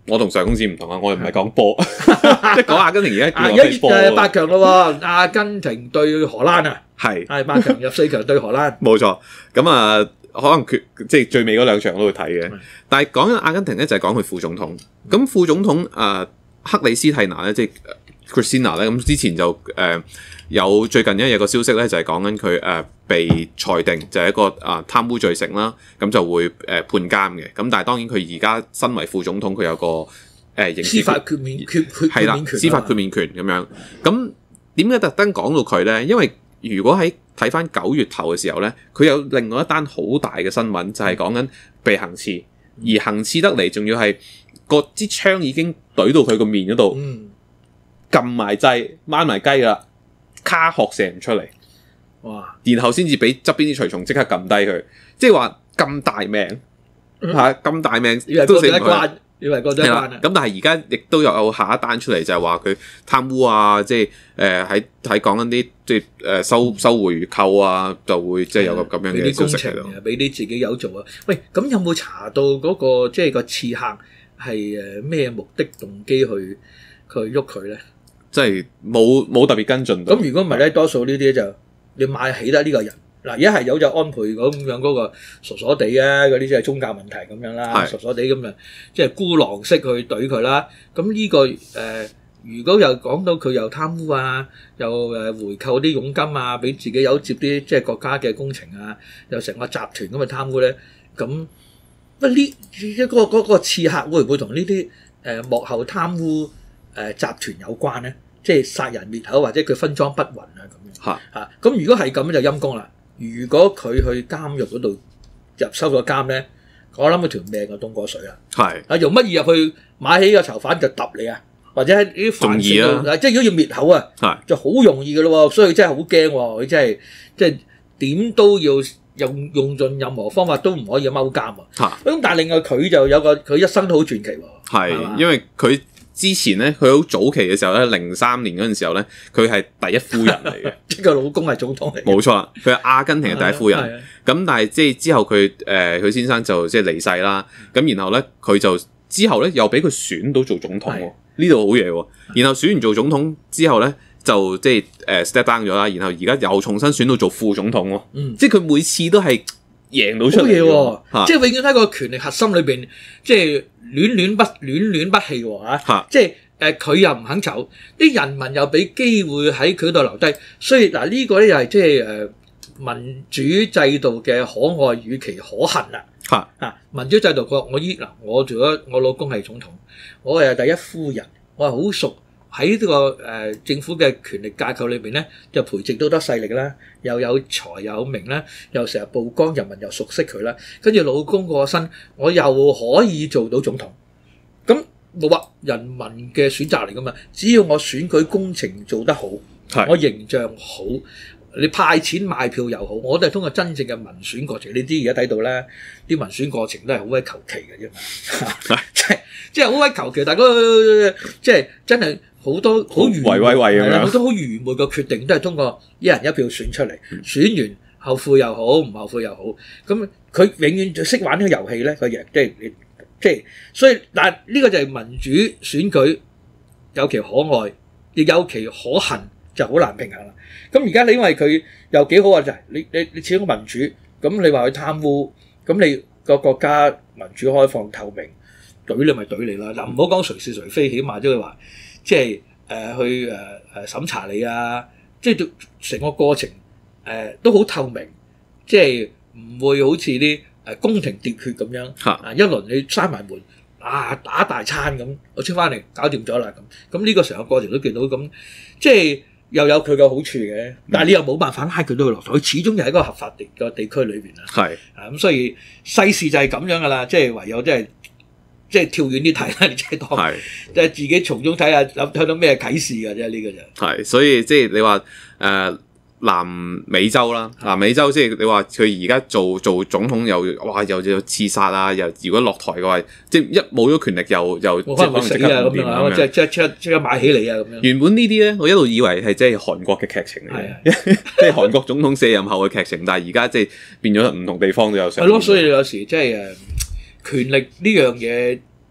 我同上公司唔同啊，我又唔係講波，即係講阿根廷而家叫我波。 8強咯喎，阿根廷對荷蘭啊， 係 8強入4強對荷蘭。 冇錯，咁啊可能即係最尾嗰2場我都會睇嘅。但係講緊阿根廷咧，就係講佢副總統。咁副總統克里斯蒂娜咧，即係 Cristina 咧，咁之前就有最近有個消息咧，就係講緊佢被裁定就係一個貪污罪成啦，咁就會判監嘅。咁但係當然佢而家身為副總統，佢有個刑事司法豁免權係啦，司法豁免權咁樣。咁點解特登講到佢咧？因為如果喺睇翻9月頭嘅時候咧，佢有另外一單好大嘅新聞，就係講緊被行刺，而行刺得嚟仲要係個支槍已經懟到佢個面嗰度，撳埋掣掹埋雞啦，卡殼射唔出嚟， 哇！ 然後先至俾側邊啲隨從即刻撳低佢，即係話咁大命嚇，咁大命都死唔去。 以為過咗一關啦。 咁但係而家亦都有下一單出嚟，就係話佢貪污啊，即係喺講緊啲即係收回扣啊，就會即係有個咁樣嘅消息喺度。 俾啲自己有做啊！喂，咁有冇查到嗰個即係個刺客係咩目的動機去喐佢咧？ 即係冇特別跟進到。 咁如果唔係咧，多數呢啲就你買起得呢個人。嗱，一係有就安倍咁樣嗰個傻傻地啊，嗰啲即係宗教問題咁樣啦，傻傻地咁啊，即係孤狼式去懟佢啦。咁呢個如果又講到佢又貪污啊，又回扣啲佣金啊，俾自己有接啲即係國家嘅工程啊，又成個集團咁嘅貪污咧，咁呢嗰個刺客會唔會同呢啲幕後貪污集團有關咧？即係殺人滅口或者佢分贓不勻啊咁樣嚇。咁如果係咁就陰公啦。如果佢去監獄嗰度收咗監咧，我諗佢條命就凍過水啦。係用乜嘢入去買起個囚犯就揼你啊？或者喺啲犯事度，即係如果要滅口啊，就好容易嘅咯喎。所以真係好驚喎，佢真係即係點都要用盡任何方法都唔可以踎監啊。咁但係另外佢就有佢一生都好傳奇喎。 係因為佢。之前咧，佢好早期嘅時候咧，03年嗰陣時候咧，佢係第一夫人嚟嘅， 即係個老公係總統嚟。 冇錯啦，佢係阿根廷嘅第一夫人。咁但係即係之後佢先生就即係離世啦。咁然後咧，佢就之後咧又俾佢選到做總統喎。呢度好嘢喎。然後選完做總統之後咧，就即係step down 咗啦。然後而家又重新選到做副總統喎。即係佢每次都係贏到出嚟喎。即係永遠喺個權力核心裏邊，即係。戀不棄喎嚇，即係佢又唔肯走，啲人民又俾機會喺佢度留低，所以嗱呢個咧又係即係民主制度嘅可愛與其可恨啦。民主制度我做咗我老公係總統，我係第一夫人，我係好熟喺呢個政府嘅權力架構裏邊咧，就培植到多勢力啦，又有才有名啦，又成日曝光，人民又熟悉佢啦，跟住老公過身，我又可以做到總統。咁冇話人民嘅選擇嚟噶嘛，只要我選舉工程做得好，我形象好，你派錢買票又好，我都係通過真正嘅民選過程。你知而家睇到咧，啲民選過程都係好鬼求其嘅啫，即係好鬼求其，大家即係真係。好多好愚昧好多好愚昧嘅決定都係通過一人一票選出嚟，選完後悔又好，唔後悔又好，咁佢永遠就識玩呢個遊戲咧，佢贏即係，所以但係呢個就係民主選舉有其可愛，亦有其可恨，就好難平衡啦。咁而家你因為佢又幾好啊，就係你始終民主，咁你話佢貪污，咁你個國家民主開放透明，懟你咪懟你啦。嗱，唔好講誰是誰非，起碼都會話。即係去審查你啊！即係成個過程都好透明，即係唔會好似啲宮廷喋血咁樣。一輪你閂埋門打大餐咁，我出翻嚟搞掂咗啦咁。咁呢個成個過程都見到咁，即係又有佢嘅好處嘅。但係你又冇辦法拉佢到去落台，佢始終又喺一個合法嘅地區裏邊啦。係咁，所以世事就係咁樣噶啦，即係唯有即係跳遠啲睇啦，你即係當即係自己從中睇下睇到咩啟示㗎啫，呢個就係。所以即係你話南美洲啦，南美洲即係你話佢而家做總統又刺殺啊，又如果落台嘅話，即係一冇咗權力又即係可能死啊咁樣，即刻買起你啊咁樣。 原本呢啲咧，我一路以為係即係韓國嘅劇情嚟嘅，即係韓國總統卸任後嘅劇情，但係而家即係變咗唔同地方都有上。 係咯，所以有時即係權力呢樣嘢，即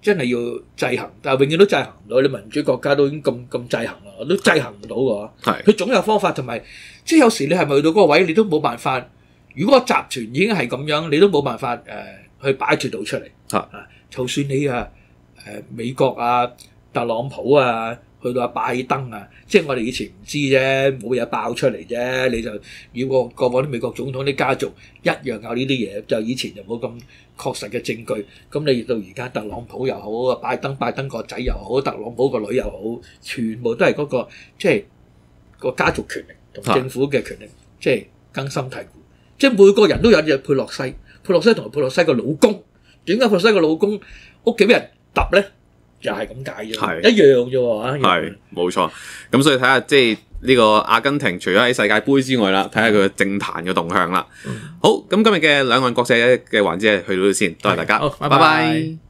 真係要制衡，但係永遠都制衡唔到。你民主國家都已經咁制衡啦，都制衡唔到㗎。 係佢總有方法，同埋即係有時你係咪去到嗰個位，你都冇辦法。如果個集團已經係咁樣，你都冇辦法去擺脱到出嚟。就算你美國啊、特朗普啊，去到拜登啊，即係我哋以前唔知啫，冇嘢爆出嚟啫。你就如果過往啲美國總統啲家族一樣有呢啲嘢，就以前就冇咁確實嘅證據。咁你到而家特朗普又好，拜登個仔又好，特朗普個女又好，全部都係嗰個即係個家族權力同政府嘅權力，即係根深蒂固。即係每個人都有隻佩洛西同埋佩洛西個老公。點解佩洛西個老公屋企俾人揼咧？又係咁解啫，一樣啫喎。 係冇錯。咁所以睇下即係呢個阿根廷，除咗喺世界盃之外啦，睇下佢嘅政壇嘅動向啦。好，咁今日嘅兩岸國際嘅環節係去到呢度先，多謝大家，拜拜。